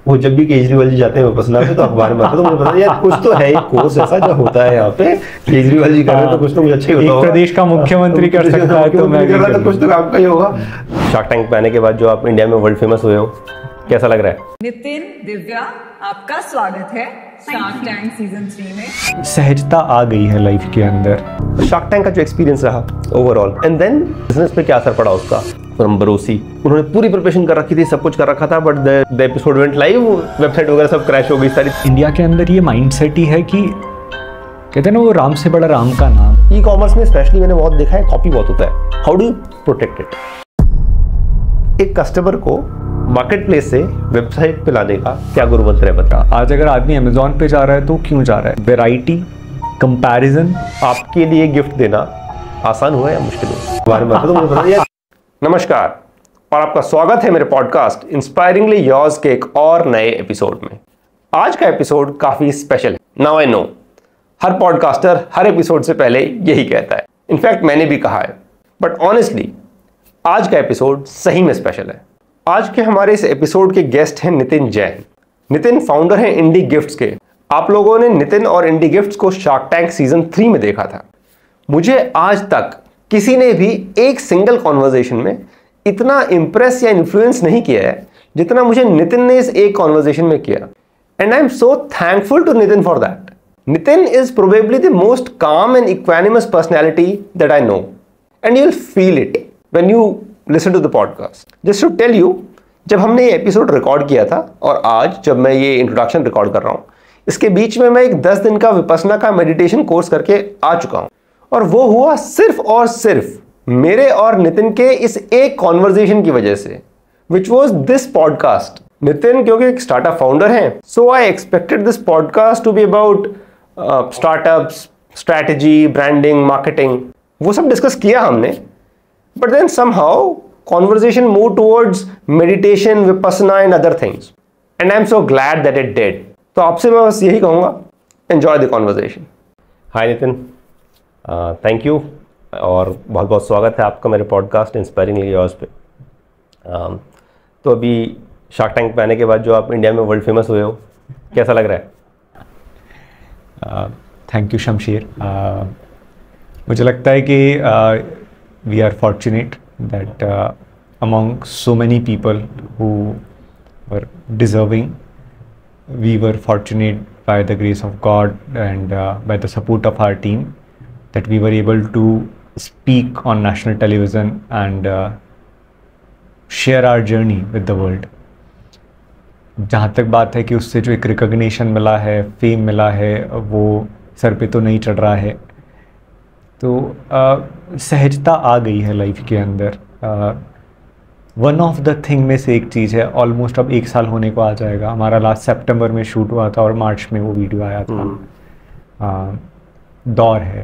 वो जब भी केजरीवाल जी जाते हैं विपश्यना पे तो अखबार में आता है, तो मुझे पता है यार कुछ तो है एक कोर्स ऐसा जो होता है यहाँ पे, केजरीवाल जी कर रहे हैं तो कुछ तो मुझे अच्छा ही होता होगा। प्रदेश का मुख्यमंत्री कर सकता है तो मैं तो कुछ तो काम का ही होगा। शार्क टैंक पे आने के बाद जो आप इंडिया में वर्ल्ड फेमस हुए हो, कैसा लग रहा है? नितिन, दिव्या, आपका स्वागत है शार्क टैंक सीजन 3 में। सहजता आ गई है लाइफ के अंदर। शार्क टैंक का जो एक्सपीरियंस रहा ओवरऑल, एंड देन बिजनेस पे क्या असर पड़ा उसका? फ्रॉम भरोसी उन्होंने पूरी प्रिपरेशन कर रखी थी, सब कुछ कर रखा था, but the episode went live, website वगैरह सब क्रैश हो गई सारी। इंडिया के अंदर ये माइंडसेट ही है कि कहते हैं ना, वो राम से बड़ा राम का नाम। ई कॉमर्स में स्पेशली मैंने बहुत देखा है, कॉपी बहुत होता है। How do you protect it? एक कस्टमर को मार्केट प्लेस से वेबसाइट पे लाने का क्या गुरु मंत्र है बता? आज अगर आदमी अमेजोन पे जा रहा है तो क्यों जा रहा है? Variety, comparison. आपके लिए गिफ्ट देना आसान हुआ या मुश्किल हुआ? बारे में तो मुझे बताइए। नमस्कार और आपका स्वागत है मेरे पॉडकास्ट इंस्पायरिंगली योर्स के एक और नए एपिसोड में। आज का एपिसोड काफी स्पेशल है। नाउ आई नो हर पॉडकास्टर हर एपिसोड से पहले यही कहता है, इनफैक्ट मैंने भी कहा है, बट ऑनेस्टली आज का एपिसोड सही में स्पेशल है। आज के हमारे इस एपिसोड के गेस्ट हैं नितिन जैन। नितिन फाउंडर हैं इंडी गिफ्ट्स के। आप लोगों ने नितिन और इंडी गिफ्ट्स को शार्क टैंक सीजन 3 में देखा था। मुझे आज तक किसी ने भी एक सिंगल कॉन्वर्जेशन में इतना इंप्रेस या इन्फ्लुएंस नहीं किया है जितना मुझे नितिन ने इस एक कॉन्वर्जेशन में किया, and I am so thankful to Nitin for that. Nitin is probably the most calm and equanimous personality that I know, and you'll feel it when you listen to the podcast. Just to tell you, जब हमने ये episode record किया था और आज जब मैं ये इंट्रोडक्शन रिकॉर्ड कर रहा हूँ, इसके बीच में मैं एक 10 दिन का विपश्यना का मेडिटेशन कोर्स करके आ चुका हूँ, और वो हुआ सिर्फ और सिर्फ मेरे और नितिन के इस एक कॉन्वर्जेशन की वजह से, which was this podcast. Nitin क्योंकि एक स्टार्टअप फाउंडर हैं, so I expected this podcast to be about startups, strategy, branding, marketing, वो सब डिस्कस किया हमने, but then somehow conversation moved towards meditation, vipassana and other things, and I'm so glad that it did. तो आपसे मैं बस यही कहूँगा, enjoy the conversation. Hi Nitin, thank you और बहुत बहुत स्वागत है आपका मेरे पॉडकास्ट इंस्पायरिंगली योर्स पे। तो अभी शार्क टैंक पे आने के बाद जो आप इंडिया में वर्ल्ड फेमस हुए हो, कैसा लग रहा है? Thank you Shamsher. मुझे लगता है कि we are fortunate that among so many people who were deserving, we were fortunate by the grace of God and by the support of our team that we were able to speak on national television and share our journey with the world. जहाँ तक बात है कि उससे जो एक recognition मिला है, फेम मिला है, वो सर पे तो नहीं चढ़ रहा है, तो सहजता आ गई है लाइफ के अंदर। वन ऑफ द थिंग में से एक चीज़ है, ऑलमोस्ट अब 1 साल होने को आ जाएगा। हमारा लास्ट सितंबर में शूट हुआ था और मार्च में वो वीडियो आया था। दौर है,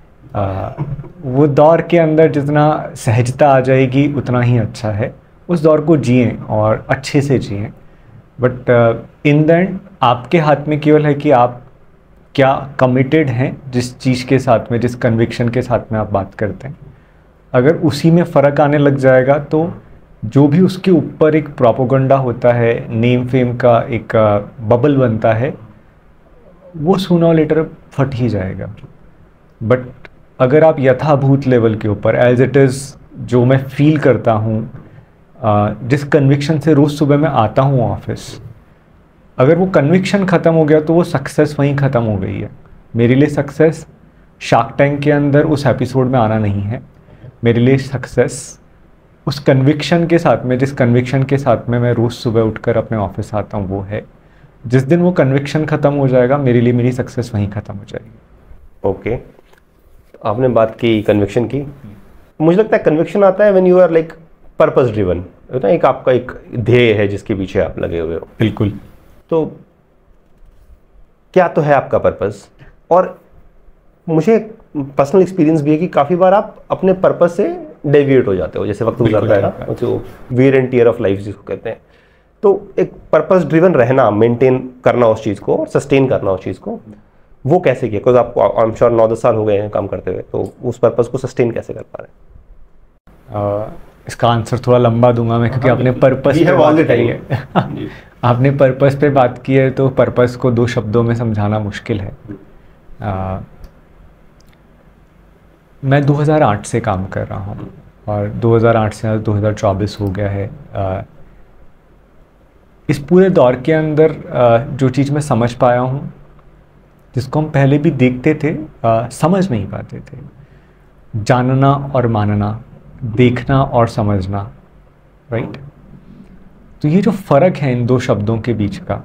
वो दौर के अंदर जितना सहजता आ जाएगी उतना ही अच्छा है। उस दौर को जिएं और अच्छे से जिएं, बट इन द एंड आपके हाथ में केवल है कि आप क्या कमिटेड हैं जिस चीज़ के साथ में, जिस कन्विक्शन के साथ में आप बात करते हैं। अगर उसी में फ़र्क आने लग जाएगा तो जो भी उसके ऊपर एक प्रोपेगेंडा होता है, नेम फेम का एक बबल बनता है, वो सूना और लेटर फट ही जाएगा। बट अगर आप यथाभूत लेवल के ऊपर एज इट इज़, जो मैं फील करता हूँ, जिस कन्विक्शन से रोज़ सुबह मैं आता हूँ ऑफिस, अगर वो कन्विक्शन ख़त्म हो गया तो वो सक्सेस वहीं ख़त्म हो गई है। मेरे लिए सक्सेस शार्क टैंक के अंदर उस एपिसोड में आना नहीं है। मेरे लिए सक्सेस उस कन्विक्शन के साथ में, जिस कन्विक्शन के साथ में मैं रोज़ सुबह उठकर अपने ऑफिस आता हूँ, वो है। जिस दिन वो कन्विक्शन ख़त्म हो जाएगा, मेरे लिए मेरी सक्सेस वहीं ख़त्म हो जाएगी। ओके, आपने बात की कन्विक्शन की। मुझे लगता है कन्विक्शन आता है when you are like purpose driven, एक आपका एक ध्येय है जिसके पीछे आप लगे हुए हो। बिल्कुल। तो क्या तो है आपका पर्पस? और मुझे पर्सनल एक्सपीरियंस भी है कि काफ़ी बार आप अपने पर्पस से डेविएट हो जाते हो, जैसे वक्त गुजरता है ना, जो wear and tear of life जिसको कहते हैं। तो एक पर्पस ड्रिवन रहना, मेंटेन करना उस चीज़ को और सस्टेन करना उस चीज़ को, वो कैसे किया? बिकॉज आपको आई एम श्योर 9-10 साल हो गए हैं काम करते हुए, तो उस पर्पस को सस्टेन कैसे कर पा रहे हैं? इसका आंसर थोड़ा लंबा दूंगा मैं, क्योंकि आपने पर्पस पे बात करी है। आपने पर्पस पे बात की है, तो पर्पस को 2 शब्दों में समझाना मुश्किल है। मैं 2008 से काम कर रहा हूँ और 2008 से 2024 हो गया है। इस पूरे दौर के अंदर जो चीज़ मैं समझ पाया हूँ, जिसको हम पहले भी देखते थे, समझ नहीं पाते थे, जानना और मानना, देखना और समझना, राइट। तो ये जो फ़र्क है इन 2 शब्दों के बीच का,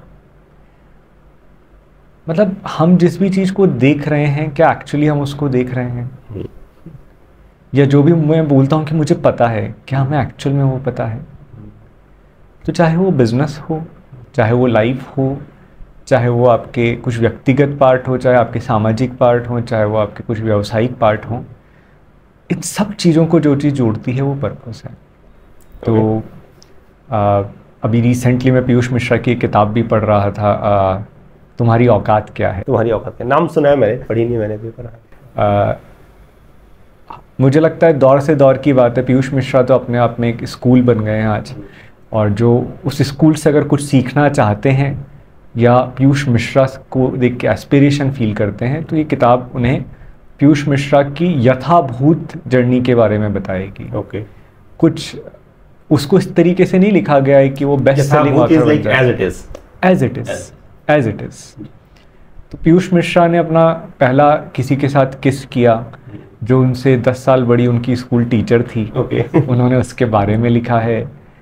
मतलब हम जिस भी चीज़ को देख रहे हैं, क्या एक्चुअली हम उसको देख रहे हैं, या जो भी मैं बोलता हूँ कि मुझे पता है, क्या हमें एक्चुअल में वो पता है। तो चाहे वो बिज़नेस हो, चाहे वो लाइफ हो, चाहे वो आपके कुछ व्यक्तिगत पार्ट हो, चाहे आपके सामाजिक पार्ट हो, चाहे वो आपके कुछ व्यावसायिक पार्ट हो, इन सब चीज़ों को जो चीज़ जोड़ती है वो पर्पस है। तो अभी रिसेंटली मैं पीयूष मिश्रा की किताब भी पढ़ रहा था, तुम्हारी औकात क्या है। तुम्हारी औकात क्या, नाम सुना है मैंने, पढ़ी नहीं मैंने भी पढ़ा। मुझे लगता है दौर से दौर की बात है। पीयूष मिश्रा तो अपने आप में एक स्कूल बन गए हैं आज, और जो उस स्कूल से अगर कुछ सीखना चाहते हैं या पीयूष मिश्रा को देख के एस्पिरेशन फील करते हैं, तो ये किताब उन्हें पीयूष मिश्रा की यथाभूत जर्नी के बारे में बताएगी। ओके। कुछ उसको इस तरीके से नहीं लिखा गया है कि वो बेस्ट सेलिंग ऑथर बन जाए। As it is. तो पीयूष मिश्रा ने अपना पहला किसी के साथ किस किया, जो उनसे 10 साल बड़ी उनकी स्कूल टीचर थी। उन्होंने उसके बारे में लिखा है।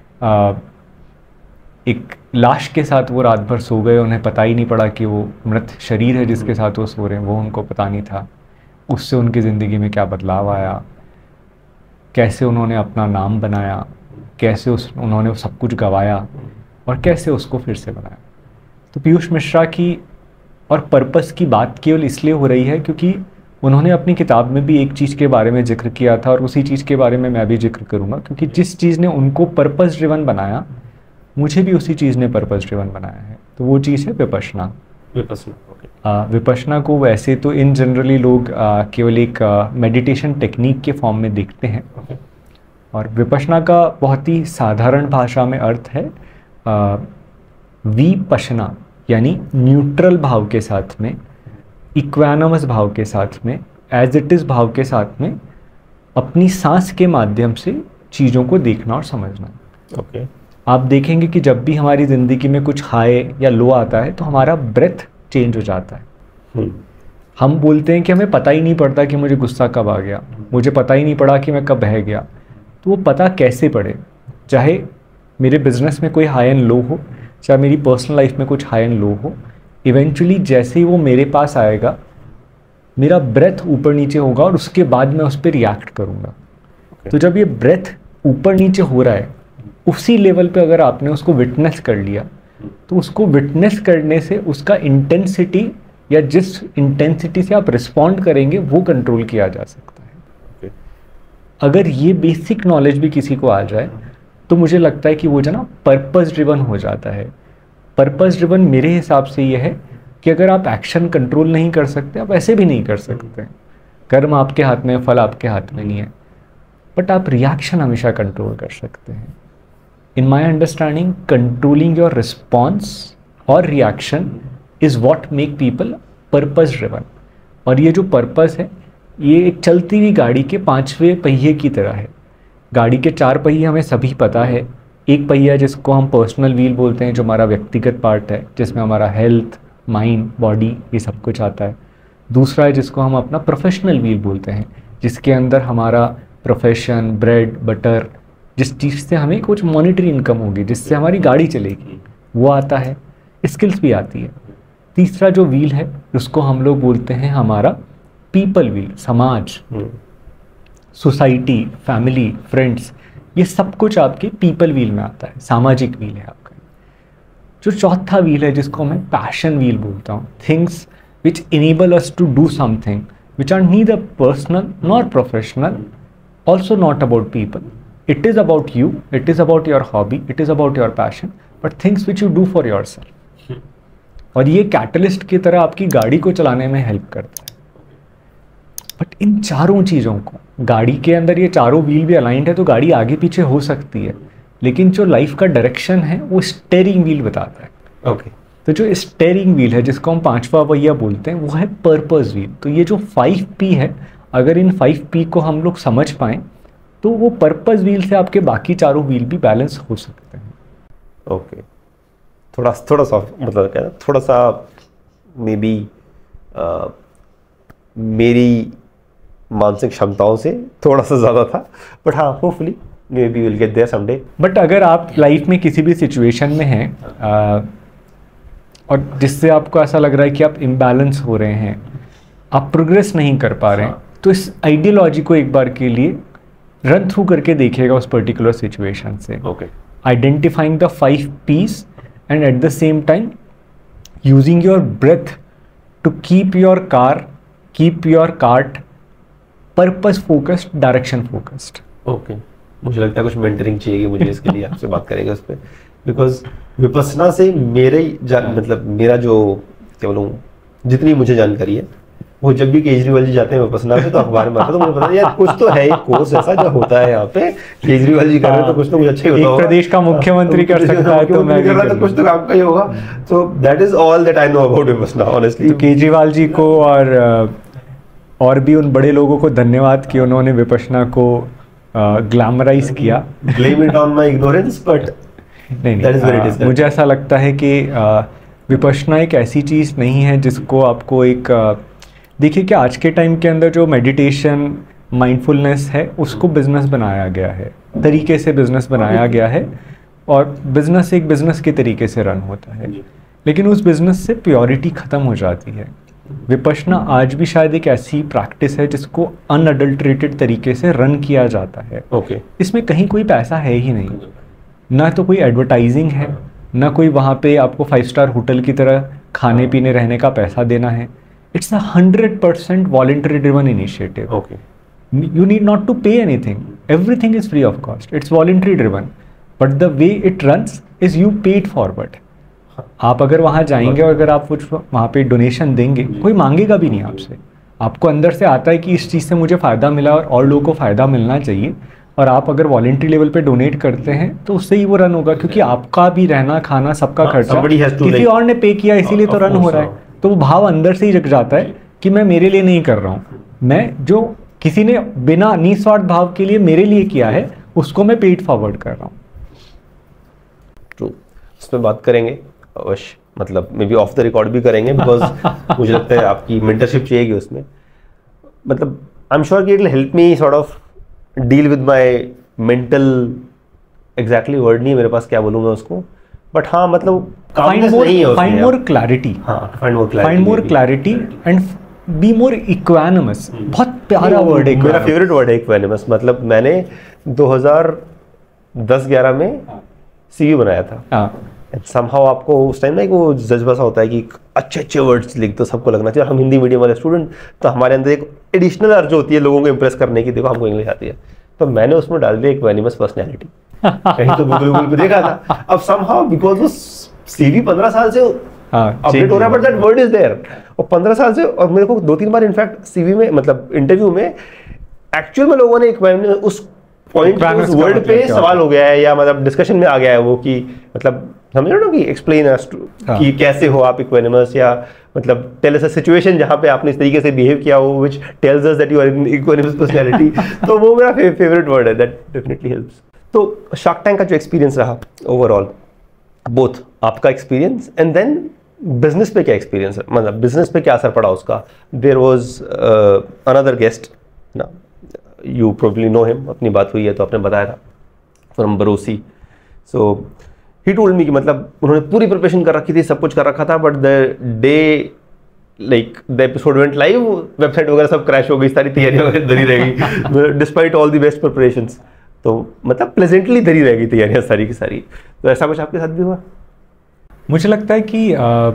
एक लाश के साथ वो रात भर सो गए, उन्हें पता ही नहीं पड़ा कि वो मृत शरीर है जिसके साथ वो सो रहे हैं, वो उनको पता नहीं था। उससे उनकी ज़िंदगी में क्या बदलाव आया, कैसे उन्होंने अपना नाम बनाया, कैसे उन्होंने सब कुछ गंवाया और कैसे उसको फिर से बनाया। तो पीयूष मिश्रा की और पर्पस की बात केवल इसलिए हो रही है क्योंकि उन्होंने अपनी किताब में भी एक चीज़ के बारे में जिक्र किया था, और उसी चीज़ के बारे में मैं भी जिक्र करूँगा, क्योंकि जिस चीज़ ने उनको पर्पस ड्रिवन बनाया, मुझे भी उसी चीज़ ने पर्पस ड्रिवन बनाया है। तो वो चीज़ है विपश्यना। विपश्यना को वैसे तो इन जनरली लोग केवल एक मेडिटेशन टेक्निक के फॉर्म में देखते हैं, और विपश्यना का बहुत ही साधारण भाषा में अर्थ है विपश्यना, यानी न्यूट्रल भाव के साथ में, इक्वानमस भाव के साथ में, एज इट इज़ भाव के साथ में अपनी सांस के माध्यम से चीज़ों को देखना और समझना। ओके। आप देखेंगे कि जब भी हमारी ज़िंदगी में कुछ हाई या लो आता है तो हमारा ब्रेथ चेंज हो जाता है। हम बोलते हैं कि हमें पता ही नहीं पड़ता कि मुझे गुस्सा कब आ गया, मुझे पता ही नहीं पड़ा कि मैं कब बह गया। तो वो पता कैसे पड़े? चाहे मेरे बिजनेस में कोई हाई एंड लो हो, चाहे मेरी पर्सनल लाइफ में कुछ हाई एंड लो हो, इवेंचुअली जैसे ही वो मेरे पास आएगा, मेरा ब्रेथ ऊपर नीचे होगा और उसके बाद मैं उस पर रिएक्ट करूँगा। तो जब ये ब्रेथ ऊपर नीचे हो रहा है, उसी लेवल पे अगर आपने उसको विटनेस कर लिया, तो उसको विटनेस करने से उसका इंटेंसिटी या जिस इंटेंसिटी से आप रिस्पॉन्ड करेंगे वो कंट्रोल किया जा सकता है। अगर ये बेसिक नॉलेज भी किसी को आ जाए तो मुझे लगता है कि वो जो ना पर्पस ड्रिवन हो जाता है। पर्पस ड्रिवन मेरे हिसाब से ये है कि अगर आप एक्शन कंट्रोल नहीं कर सकते, आप ऐसे भी नहीं कर सकते, कर्म आपके हाथ में, फल आपके हाथ में नहीं है, बट आप रिएक्शन हमेशा कंट्रोल कर सकते हैं। In my understanding, controlling your response or reaction is what make people purpose driven। और ये जो पर्पस है, ये एक चलती हुई गाड़ी के 5वें पहिए की तरह है। गाड़ी के 4 पहिए हमें सभी पता है। एक पहिया जिसको हम पर्सनल व्हील बोलते हैं, जो हमारा व्यक्तिगत पार्ट है, जिसमें हमारा हेल्थ, माइंड, बॉडी, ये सब कुछ आता है। दूसरा है जिसको हम अपना प्रोफेशनल व्हील बोलते हैं, जिसके अंदर हमारा प्रोफेशन, ब्रेड बटर, जिस चीज़ से हमें कुछ मॉनिटरी इनकम होगी, जिससे हमारी गाड़ी चलेगी, वो आता है। स्किल्स भी आती है। तीसरा जो व्हील है उसको हम लोग बोलते हैं हमारा पीपल व्हील, समाज, सोसाइटी, फैमिली, फ्रेंड्स, ये सब कुछ आपके पीपल व्हील में आता है, सामाजिक व्हील है आपका। जो चौथा व्हील है जिसको मैं पैशन व्हील बोलता हूँ, things which enable us to do something which are neither personal not professional, also not about people. It is about you, it is about your hobby, it is about your passion, but things which you do for yourself। और ये catalyst की तरह आपकी गाड़ी को चलाने में help करता है। बट इन चारों चीज़ों को, गाड़ी के अंदर ये चारों व्हील भी अलाइंड है तो गाड़ी आगे पीछे हो सकती है, लेकिन जो लाइफ का डायरेक्शन है वो स्टेयरिंग व्हील बताता है। ओके। तो जो स्टेयरिंग व्हील है जिसको हम पांचवा पहिया बोलते हैं वो है पर्पस व्हील। तो ये जो 5P है, अगर इन 5P को हम लोग समझ पाएँ तो वो पर्पस व्हील से आपके बाकी चारों व्हील भी बैलेंस हो सकते हैं। ओके। थोड़ा सा मतलब क्या, थोड़ा सा मे बी मेरी मानसिक क्षमताओं से थोड़ा सा ज़्यादा था, बट हाँ hopefully maybe will get there someday. But अगर आप लाइफ में किसी भी सिचुएशन में हैं और जिससे आपको ऐसा लग रहा है कि आप इम्बैलेंस हो रहे हैं, आप प्रोग्रेस नहीं कर पा रहे हैं, तो इस आइडियोलॉजी को एक बार के लिए रन थ्रू करके देखिएगा उस पर्टिकुलर सिचुएशन से। Okay. Identifying the 5Ps and at the same time using your breath to keep your cart purpose focused, direction focused. Okay. मुझे लगता है कुछ मेंटरिंग चाहिए मुझे इसके लिए, आपसे बात करेंगे उस पर, बिकॉज विपස්සना से मतलब मेरा जो क्या बोलूँ, जितनी मुझे जानकारी है, वो जब भी केजरीवाल जी जाते हैं विपස්සना पे तो अखबार में आता है, तो मुझे पता है यार कुछ तो है एक कोर्स ऐसा जो होता है यहाँ पे, केजरीवाल जी कर रहे हैं तो कुछ तो मुझे अच्छा ही होता होगा। एक प्रदेश का मुख्यमंत्री कर सकता है तो मैं कर रहा तो कुछ तो काम का ही होगा। So that is all that I know about Vipassana honestly. तो केजरीवाल जी को और भी उन बड़े लोगों को धन्यवाद कि उन्होंने विपश्यना को ग्लैमराइज किया। Blame it on my ignorance, but नहीं, मुझे ऐसा लगता है कि विपश्यना एक ऐसी चीज़ नहीं है जिसको आपको एक देखिए कि आज के टाइम के अंदर जो मेडिटेशन, माइंडफुलनेस है उसको बिजनेस बनाया गया है, तरीके से बिजनेस बनाया गया है, और बिजनेस एक बिजनेस के तरीके से रन होता है, लेकिन उस बिजनेस से प्योरिटी ख़त्म हो जाती है। विपश्यना आज भी शायद एक ऐसी प्रैक्टिस है जिसको अनअडल्ट्रेटेड तरीके से रन किया जाता है। ओके। इसमें कहीं कोई पैसा है ही नहीं, ना तो कोई एडवर्टाइजिंग है, ना कोई वहाँ पे आपको 5 स्टार होटल की तरह खाने पीने रहने का पैसा देना है। It's 100% voluntary driven initiative. Okay. You need not to pay anything. Everything is free of cost. It's voluntary driven. But the way it runs is you pay it forward. आप अगर वहाँ जाएंगे और अगर आप कुछ वहाँ पे डोनेशन देंगे, कोई मांगेगा भी नहीं आपसे। आपको अंदर से आता है कि इस चीज़ से मुझे फ़ायदा मिला और लोगों को फ़ायदा मिलना चाहिए, और आप अगर वॉलंटरी लेवल पे डोनेट करते हैं तो उससे ही वो रन होगा, क्योंकि आपका भी रहना खाना सबका खर्चा किसी और ने पे किया, इसीलिए तो रन हो रहा है। तो वो भाव अंदर से ही जग जाता है कि मैं मेरे लिए नहीं कर रहा हूँ, मैं जो किसी ने बिना निस्वार्थ भाव के लिए मेरे लिए किया है उसको मैं पेड फॉरवर्ड कर रहा हूँ। ट्रू, इस पर बात करेंगे अवश्य, मतलब maybe off the record भी करेंगे, बिकॉज मुझे लगता है आपकी मेंटरशिप चाहिएगी उसमें। मतलब आई एम श्योर कि it will help me sort of deal with my mental, exactly word नहीं मेरे पास क्या बोलूँ मैं उसको, बट हाँ मतलब find more clarity, find more clarity and be more equanimous. बहुत प्यारा वर्ड है, मेरा फेवरेट वर्ड है इक्वानिमस। मतलब मैंने 2010-11 में सीवी बनाया था, समहाउ आपको उस टाइम ना वो जज्बा सा होता है कि अच्छे वर्ड्स लिख दो, सबको लगना चाहिए। हम हिंदी मीडियम वाले स्टूडेंट, तो हमारे अंदर एक एडिशनल अर्ज होती है लोगों को इम्प्रेस करने की, देखो हमको इंग्लिश आती है, तो मैंने उसमें डाल दिया इक्वानिमस पर्सनैलिटी। कहीं तो गूगल पे देखा था, अब समहाउ बिकॉज वो सीवी 15 साल से अपडेट हो रहा है, but that word is there, और 15 साल से, और मेरे को 2-3 बार इनफैक्ट सीवी में मतलब इंटरव्यू में एक्चुअल में लोगों ने उस पॉइंट उस वर्ड पे सवाल हो गया है, या मतलब डिस्कशन में आ गया है वो कि मतलब समझ रहे हो कि एक्सप्लेन कि कैसे हो आप इक्वानिमस, या मतलब टेल अस अ सिचुएशन जहाँ पे आपने इस तरीके से बिहेव किया हो which tells us that you are in equanimous personality. तो वो मेरा फेवरेट वर्ड है, दैट डेफिनेटली हेल्प्स। तो शार्क टैंक का जो एक्सपीरियंस रहा ओवरऑल, बोथ आपका एक्सपीरियंस एंड देन बिजनेस पे क्या एक्सपीरियंस है, मतलब बिजनेस पे क्या असर पड़ा उसका। देयर वाज अनदर गेस्ट ना, यू प्रोबेबली नो हिम, अपनी बात हुई है तो आपने बताया था, from Barosi. So he told me कि मतलब उन्होंने पूरी प्रिपरेशन कर रखी थी, सब कुछ कर रखा था, but the day like the episode went live, website वगैरह सब क्रैश हो गई, सारी तैयारियां धरी रह गई despite all the best preparations. तो मतलब प्लेजेंटली धरी रह गई तैयारियां सारी की सारी। तो ऐसा कुछ आपके साथ भी हुआ? मुझे लगता है कि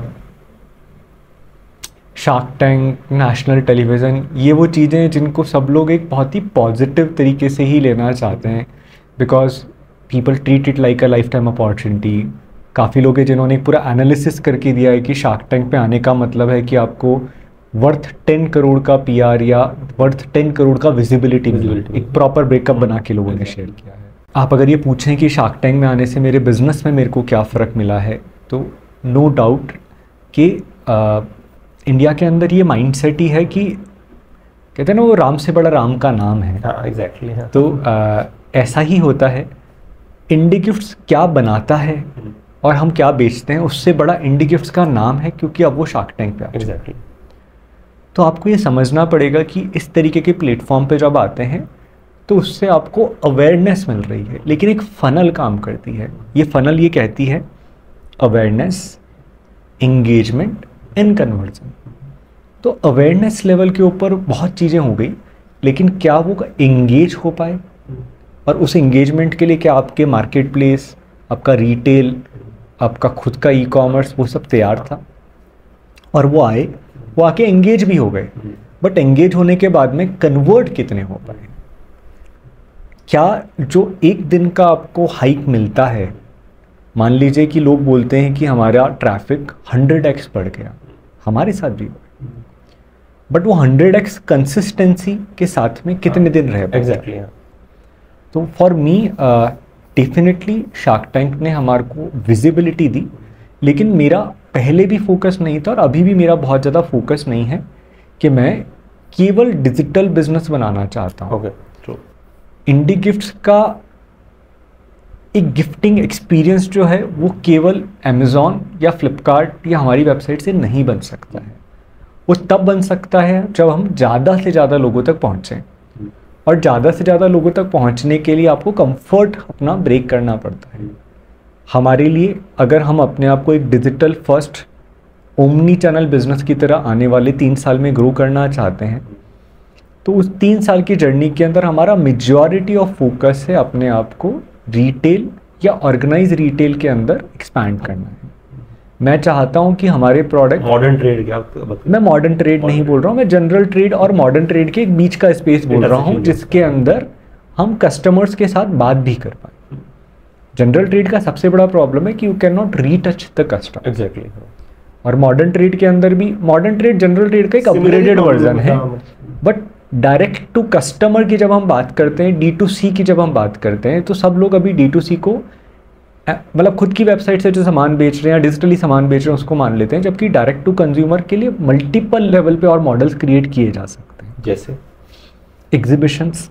शार्क टैंक, नेशनल टेलीविज़न, ये वो चीज़ें हैं जिनको सब लोग एक बहुत ही पॉजिटिव तरीके से ही लेना चाहते हैं, because people treat it like a lifetime opportunity. काफ़ी लोग हैं जिन्होंने एक पूरा एनालिसिस करके दिया है कि शार्क टैंक पे आने का मतलब है कि आपको वर्थ 10 करोड़ का PR या वर्थ 10 करोड़ का विजिबिलिटी, एक प्रॉपर ब्रेकअप बना के लोगों ने शेयर किया है। आप अगर ये पूछें कि शार्क टैंक में आने से मेरे बिज़नेस में मेरे को क्या फ़र्क मिला है, तो नो डाउट कि इंडिया के अंदर ये माइंडसेट ही है कि कहते हैं ना, वो राम से बड़ा राम का नाम है। हाँ एग्जैक्टली। हाँ। तो ऐसा ही होता है। इंडी गिफ्ट्स क्या बनाता है और हम क्या बेचते हैं, उससे बड़ा इंडी गिफ्ट्स का नाम है, क्योंकि अब वो शार्क टैंक पे आ चुका है। एग्जैक्टली। तो आपको ये समझना पड़ेगा कि इस तरीके के प्लेटफॉर्म पे जब आते हैं तो उससे आपको अवेयरनेस मिल रही है, लेकिन एक फ़नल काम करती है। ये फ़नल ये कहती है अवेयरनेस, एंगेजमेंट एंड कन्वर्जन। तो अवेयरनेस लेवल के ऊपर बहुत चीज़ें हो गई, लेकिन क्या वो एंगेज हो पाए, और उस एंगेजमेंट के लिए क्या आपके मार्केट प्लेस, आपका रिटेल, आपका खुद का ई कॉमर्स, वो सब तैयार था? और वो आए, वो आके एंगेज भी हो गए, बट एंगेज होने के बाद में कन्वर्ट कितने हो पाए? क्या जो एक दिन का आपको हाइक मिलता है, मान लीजिए कि लोग बोलते हैं कि हमारा ट्रैफिक 100x बढ़ गया, हमारे साथ भी हुआ, बट वो 100x कंसिस्टेंसी के साथ में कितने दिन रह पाए? एग्जैक्टली। तो for me definitely Shark Tank ने हमारे को विजिबिलिटी दी, लेकिन मेरा पहले भी फोकस नहीं था और अभी भी मेरा बहुत ज़्यादा फोकस नहीं है कि मैं केवल डिजिटल बिजनेस बनाना चाहता हूँ। Okay, true. इंडी गिफ्ट्स का एक गिफ्टिंग एक्सपीरियंस जो है वो केवल अमेज़ॉन या फ्लिपकार्ट या हमारी वेबसाइट से नहीं बन सकता है। वो तब बन सकता है जब हम ज़्यादा से ज़्यादा लोगों तक पहुँचें, और ज़्यादा से ज़्यादा लोगों तक पहुँचने के लिए आपको कंफर्ट अपना ब्रेक करना पड़ता है। हमारे लिए अगर हम अपने आप को एक digital first omnichannel business की तरह आने वाले 3 साल में ग्रो करना चाहते हैं, तो उस 3 साल की जर्नी के अंदर हमारा मेजॉरिटी ऑफ फोकस है अपने आप को रिटेल या ऑर्गेनाइज रिटेल के अंदर एक्सपैंड करना है। मैं चाहता हूं कि हमारे प्रोडक्ट, मॉडर्न ट्रेड क्या मैं मॉडर्न ट्रेड नहीं बोल रहा हूं, मैं जनरल ट्रेड और मॉडर्न ट्रेड के बीच का स्पेस बोल रहा हूं, जिसके अंदर हम कस्टमर्स के साथ बात भी कर पाए। जनरल ट्रेड का सबसे बड़ा प्रॉब्लम है कि you can not retouch the customer. Exactly. और मॉडर्न ट्रेड के अंदर भी, मॉडर्न ट्रेड जनरल ट्रेड का एक अपग्रेडेड वर्जन है, बट डायरेक्ट टू कस्टमर की जब हम बात करते हैं, D2C की जब हम बात करते हैं, तो सब लोग अभी D2C को मतलब खुद की वेबसाइट से जो सामान बेच रहे हैं या डिजिटली सामान बेच रहे हैं उसको मान लेते हैं, जबकि डायरेक्ट टू कंज्यूमर के लिए मल्टीपल लेवल पे और मॉडल्स क्रिएट किए जा सकते हैं। जैसे एग्जीबिशंस,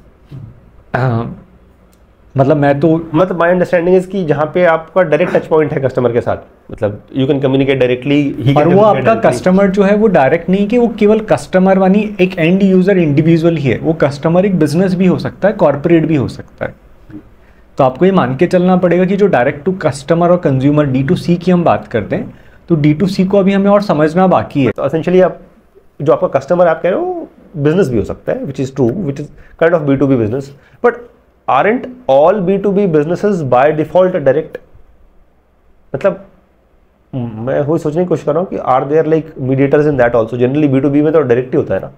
मतलब मतलब माय अंडरस्टैंडिंग इज कि जहाँ पे आपका डायरेक्ट टच पॉइंट है कस्टमर के साथ, मतलब यू कैन कम्युनिकेट डायरेक्टली। और वो आपका कस्टमर जो है वो डायरेक्ट नहीं कि वो केवल कस्टमर वानी एक एंड यूजर इंडिविजुअल ही है, वो कस्टमर एक बिजनेस भी हो सकता है, कॉर्पोरेट भी हो सकता है। तो आपको ये मान के चलना पड़ेगा कि जो डायरेक्ट टू कस्टमर और कंज्यूमर D2C की हम बात करते हैं, तो D2C को अभी हमें और समझना बाकी है। तो एसेंशियली आप जो आपका कस्टमर आप कह रहे हो बिजनेस भी हो सकता है, which is true, which is kind of B2B business, but aren't all B2B businesses by default direct? मतलब मैं वही सोचने की कोशिश कर रहा हूँ कि are there like mediators in that also? Generally B2B में तो डायरेक्ट ही होता है ना।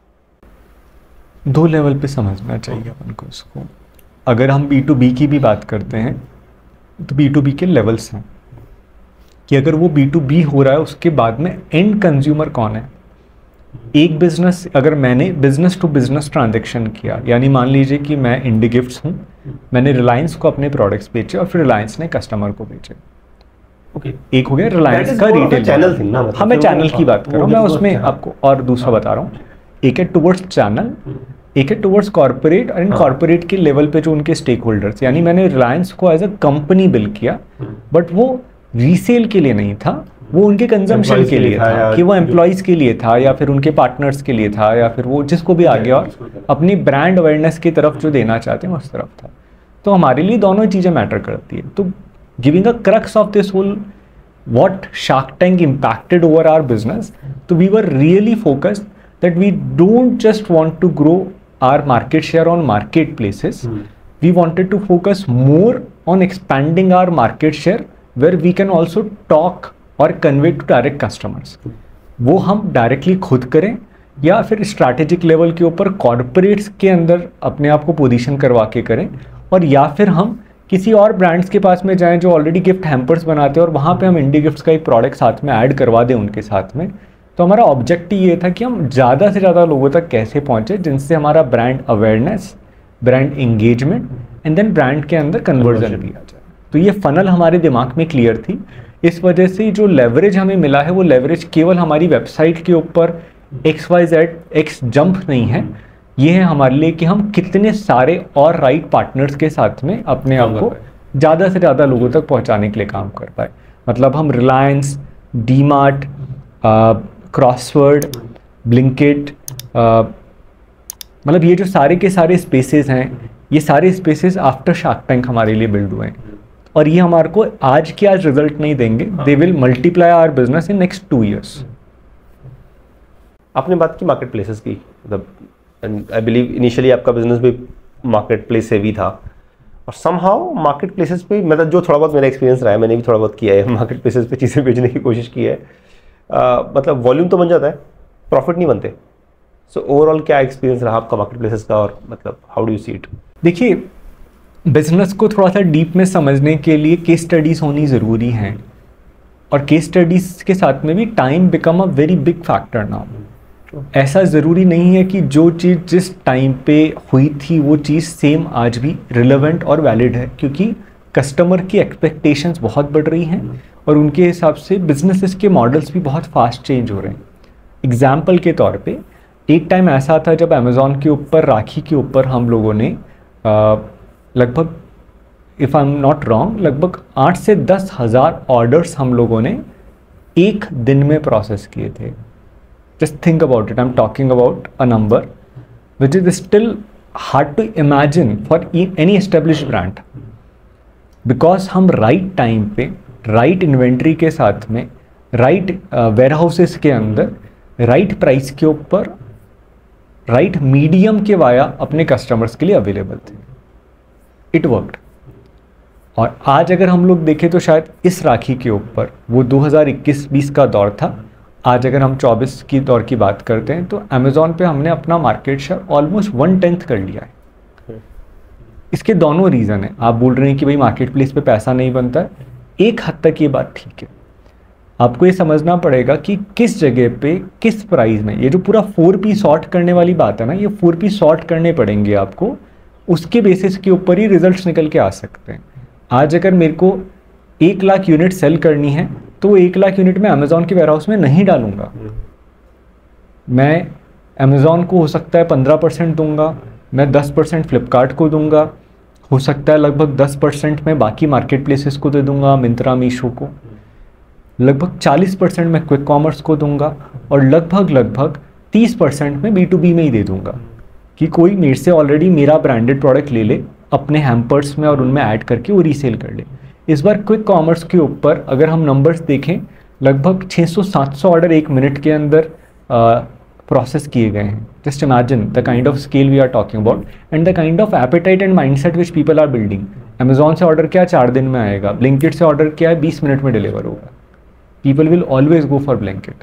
2 लेवल पे समझना चाहिए अपन को इसको। अगर हम B2B की भी बात करते हैं तो B2B के लेवल्स हैं कि अगर वो B2B हो रहा है उसके बाद में एंड कंज्यूमर कौन है। एक बिजनेस, अगर मैंने बिजनेस टू बिजनेस ट्रांजैक्शन किया, यानी मान लीजिए कि मैं इंडी गिफ्ट्स हूँ, मैंने रिलायंस को अपने प्रोडक्ट्स बेचे और फिर रिलायंस ने कस्टमर को बेचे। ओके, एक हो गया रिलायंस का रिटेल चैनल थिंग ना। हाँ, मैं चैनल की बात कर रहा हूँ, मैं उसमें आपको और दूसरा बता रहा हूँ। एक है टुवर्ड्स चैनल, एक है टुवर्ड्स कॉर्पोरेट, और इन कॉर्पोरेट के लेवल पे जो उनके स्टेक होल्डर्स, यानी मैंने रिलायंस को एज अ कंपनी बिल किया, बट वो रीसेल के लिए नहीं था, वो उनके कंजम्पशन के लिए था, कि वो एम्प्लॉयज़ के लिए था या फिर उनके पार्टनर्स के लिए था या फिर वो जिसको भी आगे और अपनी ब्रांड अवेयरनेस की तरफ जो देना चाहते हैं उस तरफ था। तो हमारे लिए दोनों चीज़ें मैटर करती है। तो giving a crux of this whole what Shark Tank impacted over our business, तो we were really focused that we don't just want to grow our market share on marketplaces, we wanted to focus more on expanding our market share where we can also talk और convey to direct customers. वो हम directly खुद करें या फिर strategic level के ऊपर corporates के अंदर अपने आप को पोजीशन करवा के करें, और या फिर हम किसी और ब्रांड्स के पास में जाएं जो ऑलरेडी गिफ्ट हैम्पर्स बनाते हैं और वहाँ पे हम इंडी गिफ्ट्स का एक प्रोडक्ट साथ में ऐड करवा दें उनके साथ में। तो हमारा ऑब्जेक्टिव ये था कि हम ज़्यादा से ज़्यादा लोगों तक कैसे पहुँचे जिनसे हमारा brand awareness, brand engagement and then brand के अंदर कन्वर्जन भी आ जाए। तो ये फनल हमारे दिमाग में क्लियर थी। इस वजह से जो लेवरेज हमें मिला है वो लेवरेज केवल हमारी वेबसाइट के ऊपर XYZ जंप नहीं है, ये है हमारे लिए कि हम कितने सारे और राइट पार्टनर्स के साथ में अपने आप को ज़्यादा से ज़्यादा लोगों तक पहुंचाने के लिए काम कर पाए। मतलब हम रिलायंस, डीमार्ट, क्रॉसवर्ड, ब्लिंकिट, मतलब ये जो सारे के सारे स्पेसेस हैं, ये सारे स्पेसेस आफ्टर शार्क टैंक हमारे लिए बिल्ड हुए हैं और ये हमारे को आज के आज रिजल्ट नहीं देंगे, they will multiply our business in next 2 years। आपने बात की मार्केट प्लेसेस की, मतलब आई बिलीव इनिशियली आपका बिजनेस भी मार्केट प्लेस से भी था और समहाउ मार्केट प्लेसेस पे, मतलब जो थोड़ा बहुत मेरा एक्सपीरियंस रहा है, मैंने भी थोड़ा बहुत किया है, मार्केट प्लेसेस पे चीज़ें बेचने की कोशिश की है, मतलब वॉल्यूम तो बन जाता है, प्रॉफिट नहीं बनते। सो ओवरऑल क्या एक्सपीरियंस रहा आपका मार्केट प्लेसेस का और मतलब how do you see it? देखिए, बिजनेस को थोड़ा सा डीप में समझने के लिए केस स्टडीज़ होनी ज़रूरी हैं और केस स्टडीज़ के साथ में भी time become a very big factor now. ऐसा ज़रूरी नहीं है कि जो चीज़ जिस टाइम पे हुई थी वो चीज़ सेम आज भी रिलेवेंट और वैलिड है, क्योंकि कस्टमर की एक्सपेक्टेशंस बहुत बढ़ रही हैं और उनके हिसाब से बिजनेसेस के मॉडल्स भी बहुत फास्ट चेंज हो रहे हैं। एग्जाम्पल के तौर पे एक टाइम ऐसा था जब अमेज़ॉन के ऊपर, राखी के ऊपर हम लोगों ने लगभग, if I am not wrong, लगभग 8 से 10 हज़ार ऑर्डर्स हम लोगों ने एक दिन में प्रोसेस किए थे। Just think about it, I am talking about a number which is still hard to imagine for any establish brand, because हम राइट टाइम पे, राइट इन्वेंट्री के साथ में, राइट वेयर हाउसेस के अंदर, राइट प्राइस के ऊपर, राइट मीडियम के वाया अपने कस्टमर्स के लिए अवेलेबल थे। It worked. और आज अगर हम लोग देखें तो शायद इस राखी के ऊपर, वो 2021-20 का दौर था, आज अगर हम 24 की दौर की बात करते हैं तो अमेज़ॉन पे हमने अपना मार्केट शेयर ऑलमोस्ट 1/10 कर लिया है। इसके दोनों रीज़न है। आप बोल रहे हैं कि भाई मार्केट प्लेस पे पैसा नहीं बनता है, एक हद तक ये बात ठीक है। आपको ये समझना पड़ेगा कि किस जगह पे, किस प्राइस में, ये जो पूरा 4P सॉर्ट करने वाली बात है ना, ये 4P सॉर्ट करने पड़ेंगे आपको, उसके बेसिस के ऊपर ही रिजल्ट्स निकल के आ सकते हैं। आज अगर मेरे को 1 लाख यूनिट सेल करनी है तो वो 1 लाख यूनिट मैं अमेज़ॉन के वेयरहाउस में नहीं डालूंगा। मैं अमेज़ॉन को हो सकता है 15% दूंगा, मैं 10% फ्लिपकार्ट को दूंगा, हो सकता है लगभग 10% मैं बाकी मार्केट प्लेसेस को दे दूंगा, मिंत्रा, मीशो को, लगभग 40% मैं क्विक कॉमर्स को दूंगा और लगभग 30% मैं B2B में ही दे दूंगा कि कोई मेरे से ऑलरेडी मेरा ब्रांडेड प्रोडक्ट ले ले अपने हैम्पर्स में और उनमें ऐड करके वो रीसेल कर ले। इस बार क्विक कॉमर्स के ऊपर अगर हम नंबर्स देखें, लगभग 600-700 ऑर्डर 1 मिनट के अंदर प्रोसेस किए गए हैं। Just imagine the kind of scale we are talking about and the kind of appetite and mindset which people are building. Amazon से ऑर्डर किया 4 दिन में आएगा, ब्लिंकिट से ऑर्डर किया है 20 मिनट में डिलीवर होगा। People will always go for Blinkit.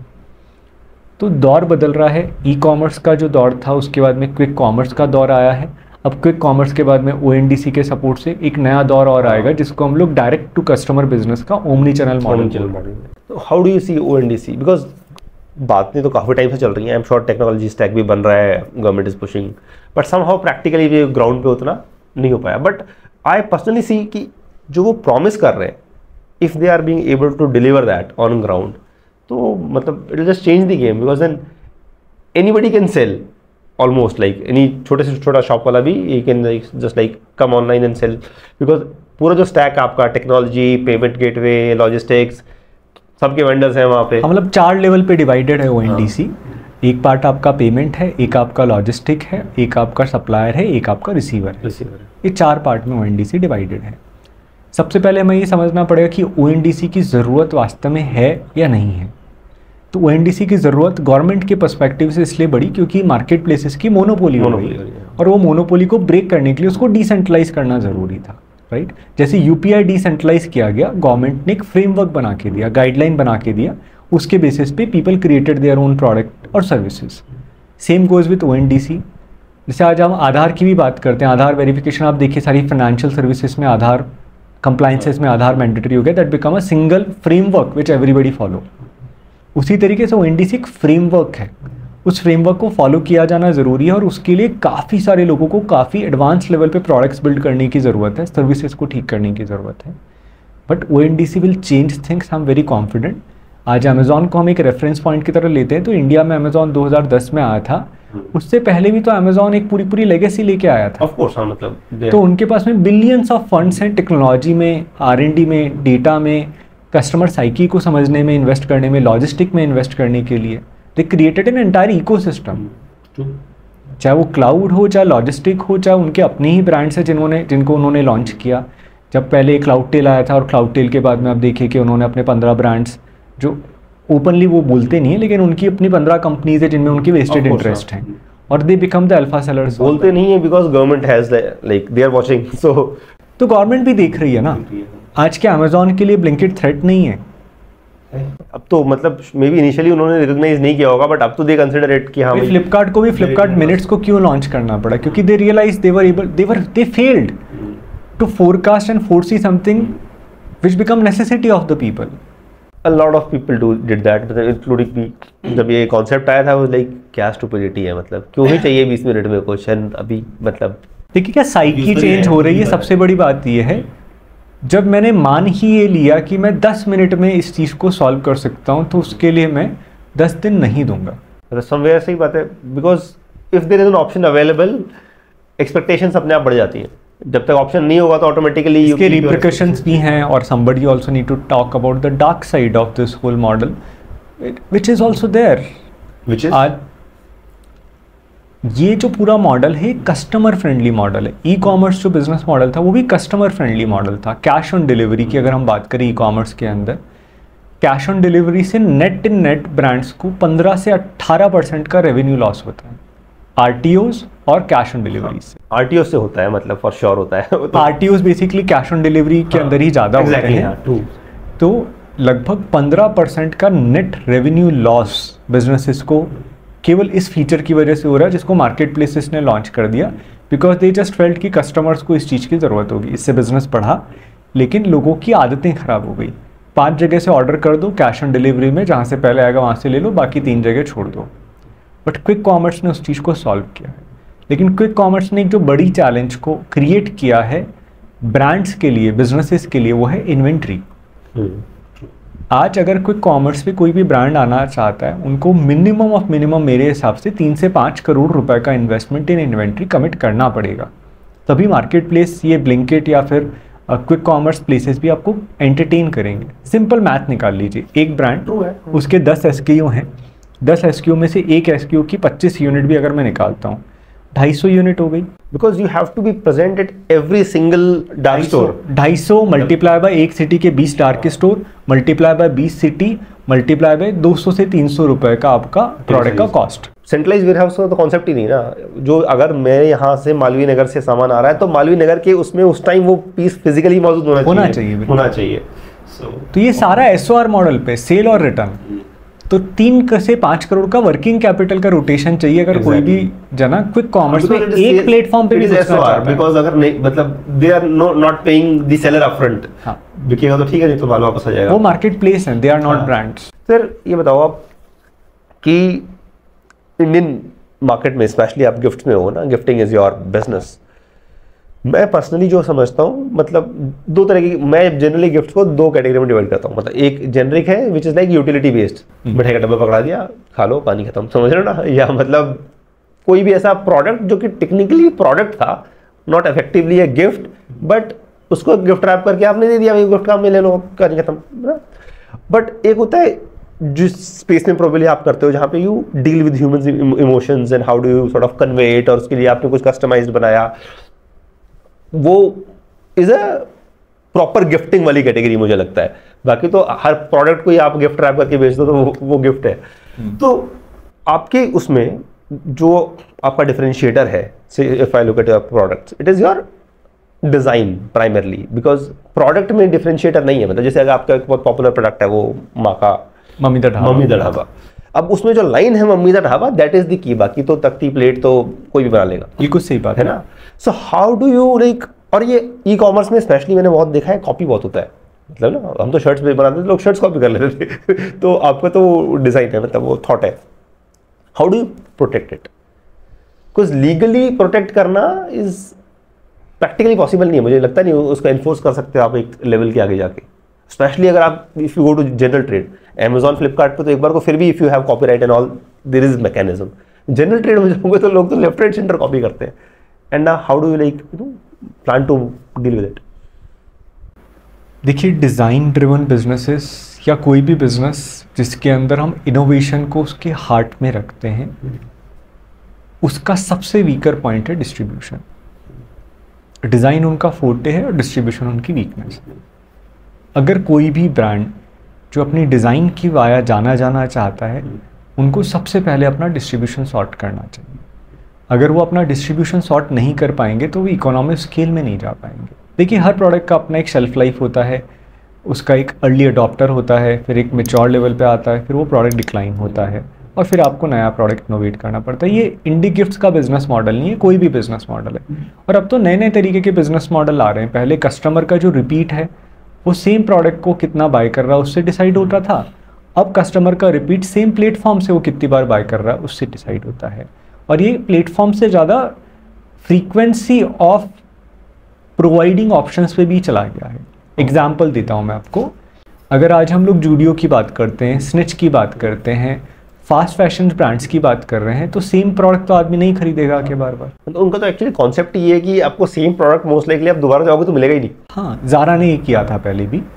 तो दौर बदल रहा है। ई कॉमर्स का जो दौर था उसके बाद में क्विक कॉमर्स का दौर आया है। अब क्विक कॉमर्स के बाद में ONDC के सपोर्ट से एक नया दौर और आएगा जिसको हम लोग डायरेक्ट टू कस्टमर बिजनेस का ओमनी चैनल मॉडल। तो how do you see ONDC? Because बातें तो काफ़ी टाइम से चल रही हैं, I am sure technology stack भी बन रहा है, government is pushing, but somehow practically भी ग्राउंड पे उतना नहीं हो पाया। बट आई पर्सनली सी कि जो वो प्रॉमिस कर रहे हैं, if they are being able to deliver that on ground, तो मतलब it will just change the game, because then anybody can sell almost, like any छोटे से छोटा शॉप वाला भी ही can just like come online and sell, because पूरा जो स्टैक आपका टेक्नोलॉजी, पेमेंट गेटवे, लॉजिस्टिक्स, सबके वेंडर्स हैं वहाँ पे। मतलब 4 लेवल पे डिवाइडेड है ONDC। एक पार्ट आपका पेमेंट है, एक आपका लॉजिस्टिक है, एक आपका सप्लायर है, एक आपका रिसीवर है। ये 4 पार्ट में ONDC डिवाइडेड है। सबसे पहले हमें ये समझना पड़ेगा कि ONDC की ज़रूरत वास्तव में है या नहीं है। तो ONDC की ज़रूरत गवर्नमेंट के पर्सपेक्टिव से इसलिए बढ़ी क्योंकि मार्केट प्लेसेस की मोनोपोली हो रही है और वो मोनोपोली को ब्रेक करने के लिए उसको डिसेंट्रलाइज करना ज़रूरी था, राइट। जैसे UPI डिसेंट्रलाइज किया गया, गवर्नमेंट ने एक फ्रेमवर्क बना के दिया, गाइडलाइन बना के दिया, उसके बेसिस पे people created their own product और services. Same goes with ONDC। जैसे आज हम आधार की भी बात करते हैं, आधार वेरिफिकेशन आप देखिए, सारी फाइनेंशियल सर्विसेज में आधार, कंप्लाइंसेस में आधार मैंडेटरी हो गया, that become a single framework which everybody follow. उसी तरीके से ONDC एक फ्रेमवर्क है उस फ्रेमवर्क को फॉलो किया जाना ज़रूरी है और उसके लिए काफ़ी सारे लोगों को काफ़ी एडवांस लेवल पे प्रोडक्ट्स बिल्ड करने की ज़रूरत है, सर्विसेज को ठीक करने की ज़रूरत है। But ONDC will change things, I am very confident. आज अमेजोन को हम एक रेफरेंस पॉइंट की तरह लेते हैं तो इंडिया में अमेजोन 2010 में आया था, उससे पहले भी तो अमेजोन एक पूरी पूरी लेगेसी लेके आया था। ऑफ कोर्स, हाँ, मतलब तो उनके पास में बिलियंस ऑफ फंड्स हैं टेक्नोलॉजी में, R&D में, डेटा में, कस्टमर साइकी को समझने में इन्वेस्ट करने में, लॉजिस्टिक में इन्वेस्ट करने के लिए। They created an entire ecosystem, चाहे वो क्लाउड हो, चाहे लॉजिस्टिक हो, चाहे उनके अपने ही ब्रांड्स हैं जिनको उन्होंने लॉन्च किया। जब पहले क्लाउड टेल आया था और क्लाउड टेल के बाद में आप देखिए कि उन्होंने अपने 15 ब्रांड्स, जो ओपनली वो बोलते नहीं है लेकिन उनकी अपनी 15 कंपनीज है जिनमें उनकी वेस्टेड इंटरेस्ट हैं और they become the alpha sellers. बोलते नहीं है because government has like they are watching, so तो गवर्नमेंट भी देख रही है ना। आज के अमेजोन के लिए ब्लिंकिट थ्रेट नहीं है। अब तो मतलब मे बी इनिशियली उन्होंने रिकॉग्नाइज नहीं किया होगा, बट अब तो दे कंसीडर इट कि हाँ। फ्लिपकार्ट को भी फ्लिपकार्ट मिनट्स को क्यों लॉन्च करना पड़ा? क्योंकि they realise they failed to forecast and foresee something which become necessity of the people. A lot of people did that, including me. जब ये कॉन्सेप्ट आया था वो लाइक क्या स्टुपिडिटी है, मतलब क्यों ही चाहिए 20 मिनट में क्वेश्चन अभी, मतलब देखिए क्या साइकी चेंज हो रही है। सबसे बड़ी बात ये है, जब मैंने मान ही ये लिया कि मैं 10 मिनट में इस चीज़ को सॉल्व कर सकता हूँ तो उसके लिए मैं 10 दिन नहीं दूंगा। समवेयर सही बात है, because if there is an option available, expectations अपने आप बढ़ जाती हैं। जब तक ऑप्शन नहीं होगा तो ऑटोमेटिकली इसके रिप्रिकॉशंस भी हैं और somebody also need to talk about the dark side of this whole model, which is also there, which is आज ये जो पूरा मॉडल है कस्टमर फ्रेंडली मॉडल है। ई कॉमर्स जो बिजनेस मॉडल था वो भी कस्टमर फ्रेंडली मॉडल था। कैश ऑन डिलीवरी की अगर हम बात करें ई कॉमर्स के अंदर, कैश ऑन डिलीवरी से नेट इन नेट ब्रांड्स को 15 से 18% का रेवेन्यू लॉस होता है RTOs और कैश ऑन डिलीवरी से। RTO से होता है, मतलब फॉर श्योर होता है। RTOs basically cash on delivery के अंदर ही ज़्यादा होते हैं। तो लगभग 15% का नेट रेवेन्यू लॉस बिजनेसेस को केवल इस फीचर की वजह से हो रहा है जिसको मार्केट प्लेसेस ने लॉन्च कर दिया, बिकॉज दे जस्ट फेल्ट कि कस्टमर्स को इस चीज़ की ज़रूरत होगी। इससे बिजनेस बढ़ा लेकिन लोगों की आदतें ख़राब हो गई। 5 जगह से ऑर्डर कर दो कैश ऑन डिलीवरी में, जहाँ से पहले आएगा वहाँ से ले लो, बाकी 3 जगह छोड़ दो। बट क्विक कॉमर्स ने उस चीज़ को सॉल्व किया है। लेकिन क्विक कॉमर्स ने एक जो बड़ी चैलेंज को क्रिएट किया है ब्रांड्स के लिए, बिजनेसेस के लिए, वो है इन्वेंट्री। आज अगर क्विक कॉमर्स पे कोई भी ब्रांड आना चाहता है, उनको मिनिमम ऑफ मिनिमम मेरे हिसाब से 3 से 5 करोड़ रुपए का इन्वेस्टमेंट इन इन्वेंट्री कमिट करना पड़ेगा। तभी मार्केट प्लेस, ये ब्लिंकिट या फिर क्विक कॉमर्स प्लेसेस भी आपको एंटरटेन करेंगे। सिंपल मैथ निकाल लीजिए, एक ब्रांड उसके 10 SKU हैं, 10 SKU में से एक SKU की 25 यूनिट भी अगर मैं निकालता हूँ, 250 यूनिट हो गई। Because you have to be present at every single dark store. 250 multiply by एक सिटी के 20 dark store, multiply by 20 city, multiply by 200 से 300 रुपए का आपका प्रोडक्ट का कॉस्ट। सेंट्रलाइज वेयर हाउस का तो कॉन्सेप्ट ही नहीं ना। जो अगर मेरे यहाँ से मालवीय नगर से सामान आ रहा है तो मालवीय नगर के उसमें उस टाइम वो पीस फिजिकली मौजूद होना चाहिए। तो ये सारा SOR मॉडल पे, सेल और रिटर्न। तो 3 से 5 करोड़ का वर्किंग कैपिटल का रोटेशन चाहिए अगर कोई भी जना क्विक कॉमर्स में एक प्लेटफॉर्म पे भी घुसना चाहता है। बिकॉज़ अगर नहीं, मतलब they are not paying the seller upfront. हां, बिकेगा तो ठीक है, नहीं तो माल वापस आ जाएगा। वो मार्केट प्लेस है, they are not brands. Sir ये बताओ आप कि इंडियन मार्केट में स्पेशली आप गिफ्ट में हो ना, गिफ्टिंग इज योर बिजनेस। मैं पर्सनली जो समझता हूँ, मतलब 2 तरह की, मैं जनरली गिफ्ट को 2 कैटेगरी में डिवाइड करता हूँ। मतलब एक जेनरिक है which is like utility based, मिठाई का डब्बा पकड़ा दिया, खा लो, पानी खत्म, समझ रहे हो ना। या मतलब कोई भी ऐसा प्रोडक्ट जो कि टेक्निकली प्रोडक्ट था, not effectively a gift, but उसको गिफ्ट रैप करके आपने दे दिया, भाई गिफ्ट काम में ले लो, कहानी खत्म। बट एक होता है जिस स्पेस में प्रोबेबली आप करते हो जहाँ पे you deal with human emotions and how do you sort of convey it, और उसके लिए आपने कुछ कस्टमाइज्ड बनाया, वो इज अ प्रॉपर गिफ्टिंग वाली कैटेगरी मुझे लगता है। बाकी तो हर प्रोडक्ट को ही आप गिफ्ट रैप करके बेच दो तो वो गिफ्ट है। तो आपके उसमें जो आपका डिफरेंशिएटर है, so if I look at your products, it is your design primarily, because product में डिफरेंशिएटर नहीं है। मतलब जैसे अगर आपका एक बहुत पॉपुलर प्रोडक्ट है वो माँ का मम्मी दा ढाबा, अब उसमें जो लाइन है mummy Da dhaba, that is the key. बाकी तो तख्ती प्लेट तो कोई भी बना लेगा। ये कुछ सही बात है ना। So how do you like, और ये ई कॉमर्स में स्पेशली मैंने बहुत देखा है, कॉपी बहुत होता है। मतलब ना, हम तो शर्ट्स बनाते थे, लोग शर्ट्स कॉपी कर लेते थे तो आपका तो डिजाइन है, मतलब वो थॉट है। How do you protect it? Because legally protect करना इज प्रैक्टिकली पॉसिबल नहीं है, मुझे लगता नहीं उसको एनफोर्स कर सकते हो आप एक लेवल के आगे जाके, स्पेशली अगर आप if you go to general trade, Amazon Flipkart पे तो एक बार को फिर भी if you have copyright and all there is mechanism. General trade में जाओगे तो लोग तो लेफ्ट राइट सेंटर कॉपी करते हैं, and how do you like plan to deal with it? देखिए, डिज़ाइन ड्रिवन बिजनेसेस या कोई भी बिजनेस जिसके अंदर हम इनोवेशन को उसके हार्ट में रखते हैं, उसका सबसे वीकर पॉइंट है डिस्ट्रीब्यूशन। डिज़ाइन उनका फोर्टे है और डिस्ट्रीब्यूशन उनकी वीकनेस है। अगर कोई भी ब्रांड जो अपनी डिज़ाइन की वाया जाना चाहता है, उनको सबसे पहले अपना डिस्ट्रीब्यूशन सॉर्ट करना चाहिए। अगर वो अपना डिस्ट्रीब्यूशन सॉर्ट नहीं कर पाएंगे तो वो इकोनॉमिक स्केल में नहीं जा पाएंगे। देखिए, हर प्रोडक्ट का अपना एक शेल्फ लाइफ होता है, उसका एक अर्ली अडॉप्टर होता है, फिर एक मैच्योर लेवल पे आता है, फिर वो प्रोडक्ट डिक्लाइन होता है और फिर आपको नया प्रोडक्ट इनोवेट करना पड़ता है। ये इंडी गिफ्ट्स का बिजनेस मॉडल नहीं है, कोई भी बिजनेस मॉडल है। और अब तो नए नए तरीके के बिजनेस मॉडल आ रहे हैं। पहले कस्टमर का जो रिपीट है वो सेम प्रोडक्ट को कितना बाय कर रहा है उससे डिसाइड होता था। अब कस्टमर का रिपीट सेम प्लेटफॉर्म से वो कितनी बार बाय कर रहा है उससे डिसाइड होता है। और ये प्लेटफॉर्म से ज़्यादा फ्रीक्वेंसी ऑफ प्रोवाइडिंग ऑप्शंस पे भी चला गया है। एग्जाम्पल देता हूँ मैं आपको। अगर आज हम लोग जूडियो की बात करते हैं, स्निच की बात करते हैं, फास्ट फैशन ब्रांड्स की बात कर रहे हैं, तो सेम प्रोडक्ट तो आदमी नहीं खरीदेगा आके बार बार। तो उनका तो एक्चुअली कॉन्सेप्ट ये है कि आपको सेम प्रोडक्ट मोस्ट लाइकली आप दोबारा जाओगे तो मिलेगा ही नहीं। हाँ, ज़ारा ने ये किया था पहले भी।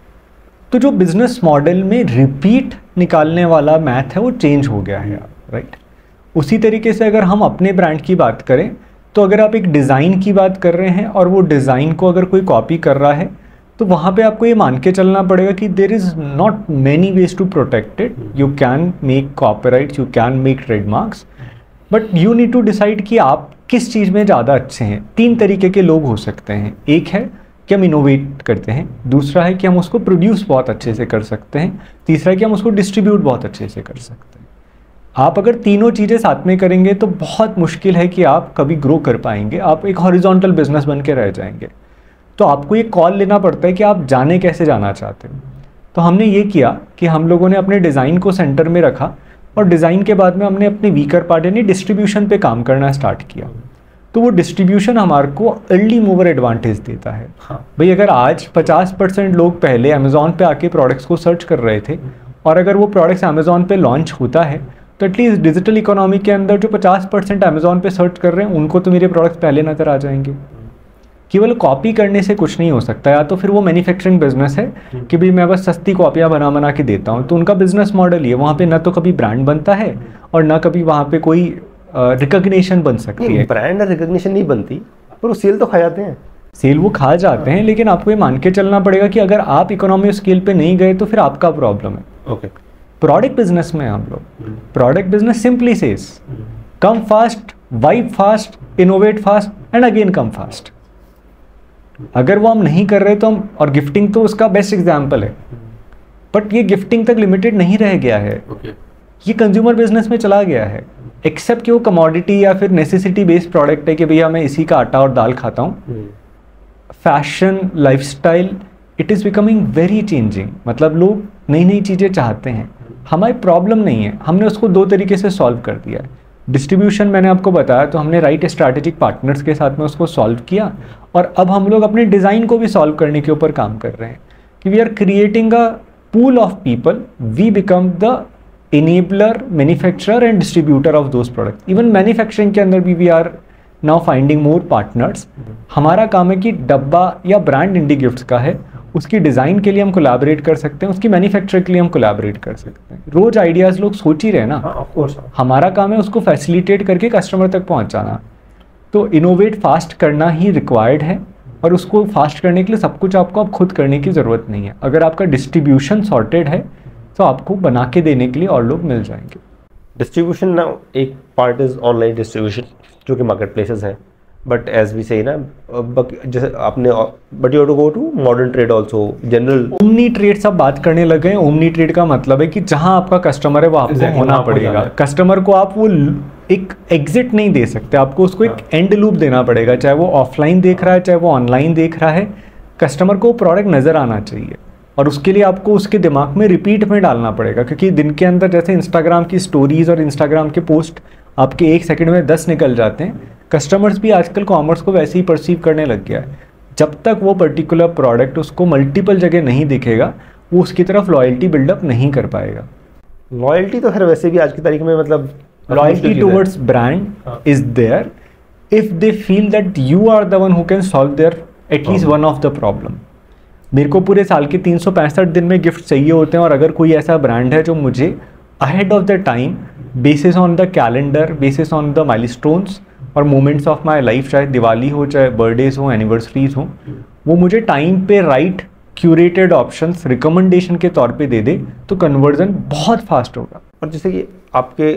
तो जो बिजनेस मॉडल में रिपीट निकालने वाला मैथ है वो चेंज हो गया है, राइट। उसी तरीके से अगर हम अपने ब्रांड की बात करें तो अगर आप एक डिज़ाइन की बात कर रहे हैं और वो डिज़ाइन को अगर कोई कॉपी कर रहा है तो वहाँ पे आपको ये मान के चलना पड़ेगा कि there is not many ways to protect it. You can make copyrights, you can make trademarks, but you need to decide कि आप किस चीज़ में ज़्यादा अच्छे हैं। 3 तरीके के लोग हो सकते हैं। एक है कि हम इनोवेट करते हैं, दूसरा है कि हम उसको प्रोड्यूस बहुत अच्छे से कर सकते हैं, तीसरा है कि हम उसको डिस्ट्रीब्यूट बहुत अच्छे से कर सकते हैं। आप अगर तीनों चीज़ें साथ में करेंगे तो बहुत मुश्किल है कि आप कभी ग्रो कर पाएंगे। आप एक हॉरिजॉन्टल बिजनेस बन के रह जाएंगे। तो आपको ये कॉल लेना पड़ता है कि आप जाने कैसे जाना चाहते हो। तो हमने ये किया कि हम लोगों ने अपने डिज़ाइन को सेंटर में रखा और डिज़ाइन के बाद में हमने अपने वीकर पार्ट यानी डिस्ट्रीब्यूशन पे काम करना स्टार्ट किया। तो वो डिस्ट्रीब्यूशन हमारे को अर्ली मूवर एडवांटेज देता है। भाई, अगर आज 50% लोग पहले अमेज़ॉन पे आके प्रोडक्ट्स को सर्च कर रहे थे और अगर वो प्रोडक्ट्स अमेज़ॉन पे लॉन्च होता है तो एटलीस्ट डिजिटल इकोनॉमी के अंदर जो 50% अमेज़ॉन पे सर्च कर रहे हैं उनको तो मेरे प्रोडक्ट्स पहले नज़र आ जाएंगे। केवल कॉपी करने से कुछ नहीं हो सकता। या तो फिर वो मैन्युफैक्चरिंग बिजनेस है कि भाई मैं बस सस्ती कॉपियाँ बना के देता हूँ, तो उनका बिजनेस मॉडल ही है। वहाँ पे ना तो कभी ब्रांड बनता है और ना कभी वहाँ पे कोई रिकॉग्निशन बन सकती है। ब्रांड रिकॉग्निशन नहीं बनती पर वो सेल तो खा जाते हैं। सेल वो खा जाते हैं, लेकिन आपको ये मान के चलना पड़ेगा कि अगर आप इकोनॉमी स्केल पे नहीं गए तो फिर आपका प्रॉब्लम है। ओके, प्रोडक्ट बिजनेस में हम लोग, product business simply says come fast, vibe fast, innovate fast and again come fast. अगर वो हम नहीं कर रहे तो हम, और गिफ्टिंग तो उसका बेस्ट एग्जाम्पल है, बट ये गिफ्टिंग तक लिमिटेड नहीं रह गया है। ये कंज्यूमर बिजनेस में चला गया है। एक्सेप्ट कि वो कमोडिटी या फिर नेसेसिटी बेस्ड प्रोडक्ट है कि भैया मैं इसी का आटा और दाल खाता हूँ। Fashion, lifestyle, it is becoming very changing. मतलब लोग नई नई चीज़ें चाहते हैं। हमारी प्रॉब्लम नहीं है, हमने उसको 2 तरीके से सॉल्व कर दिया है। डिस्ट्रीब्यूशन मैंने आपको बताया, तो हमने राइट स्ट्रैटेजिक पार्टनर्स के साथ में उसको सॉल्व किया और अब हम लोग अपने डिज़ाइन को भी सॉल्व करने के ऊपर काम कर रहे हैं कि we are creating a pool of people, we become the enabler, manufacturer and distributor of those product. Even manufacturing के अंदर भी we are now finding more partners. हमारा काम है कि डब्बा या ब्रांड इंडी गिफ्ट्स का है, उसकी डिज़ाइन के लिए हम कोलैबोरेट कर सकते हैं, उसकी मैन्युफैक्चर के लिए हम कोलैबोरेट कर सकते हैं। रोज आइडियाज़ लोग सोच ही रहे ना, ऑफ कोर्स। हमारा काम है उसको फैसिलिटेट करके कस्टमर तक पहुंचाना। तो इनोवेट फास्ट करना ही रिक्वायर्ड है और उसको फास्ट करने के लिए सब कुछ आपको अब खुद करने की ज़रूरत नहीं है। अगर आपका डिस्ट्रीब्यूशन सॉर्टेड है तो आपको बना के देने के लिए और लोग मिल जाएंगे। डिस्ट्रीब्यूशन ना, एक पार्ट इज ऑनलाइन डिस्ट्रीब्यूशन जो कि मार्केट प्लेसेस है, बट एज वी से ना, जैसे आपने, but you have to go to modern trade also, general omni trade सब बात करने लगे हैं। ओमनी ट्रेड का मतलब है कि जहां आपका कस्टमर है वो आपको होना पड़ेगा। कस्टमर को आप वो एक एग्जिट नहीं दे सकते, आपको उसको एक एंड लूप देना पड़ेगा। चाहे वो ऑफलाइन देख रहा है, चाहे वो ऑनलाइन देख रहा है, कस्टमर को प्रोडक्ट नज़र आना चाहिए। और उसके लिए आपको उसके दिमाग में रिपीट में डालना पड़ेगा, क्योंकि दिन के अंदर जैसे इंस्टाग्राम की स्टोरीज और इंस्टाग्राम के पोस्ट आपके 1 सेकंड में 10 निकल जाते हैं, कस्टमर्स भी आजकल कॉमर्स को वैसे ही परसीव करने लग गया है। जब तक वो पर्टिकुलर प्रोडक्ट उसको मल्टीपल जगह नहीं दिखेगा, वो उसकी तरफ लॉयल्टी बिल्डअप नहीं कर पाएगा। लॉयल्टी तो खैर वैसे भी आज की तारीख में मतलब loyalty towards brand is there if they feel that you are the one who can solve their at least one of the problem. मेरे को पूरे साल के 365 दिन में गिफ्ट चाहिए होते हैं, और अगर कोई ऐसा ब्रांड है जो मुझे ahead of the time basis on the calendar, basis on the milestones और मोमेंट्स ऑफ माई लाइफ, चाहे दिवाली हो, चाहे बर्थडेज हो, एनिवर्सरीज हो, वो मुझे टाइम पे राइट क्यूरेटेड ऑप्शंस रिकमेंडेशन के तौर पे दे दे, तो कन्वर्जन बहुत फास्ट होगा। और जैसे कि आपके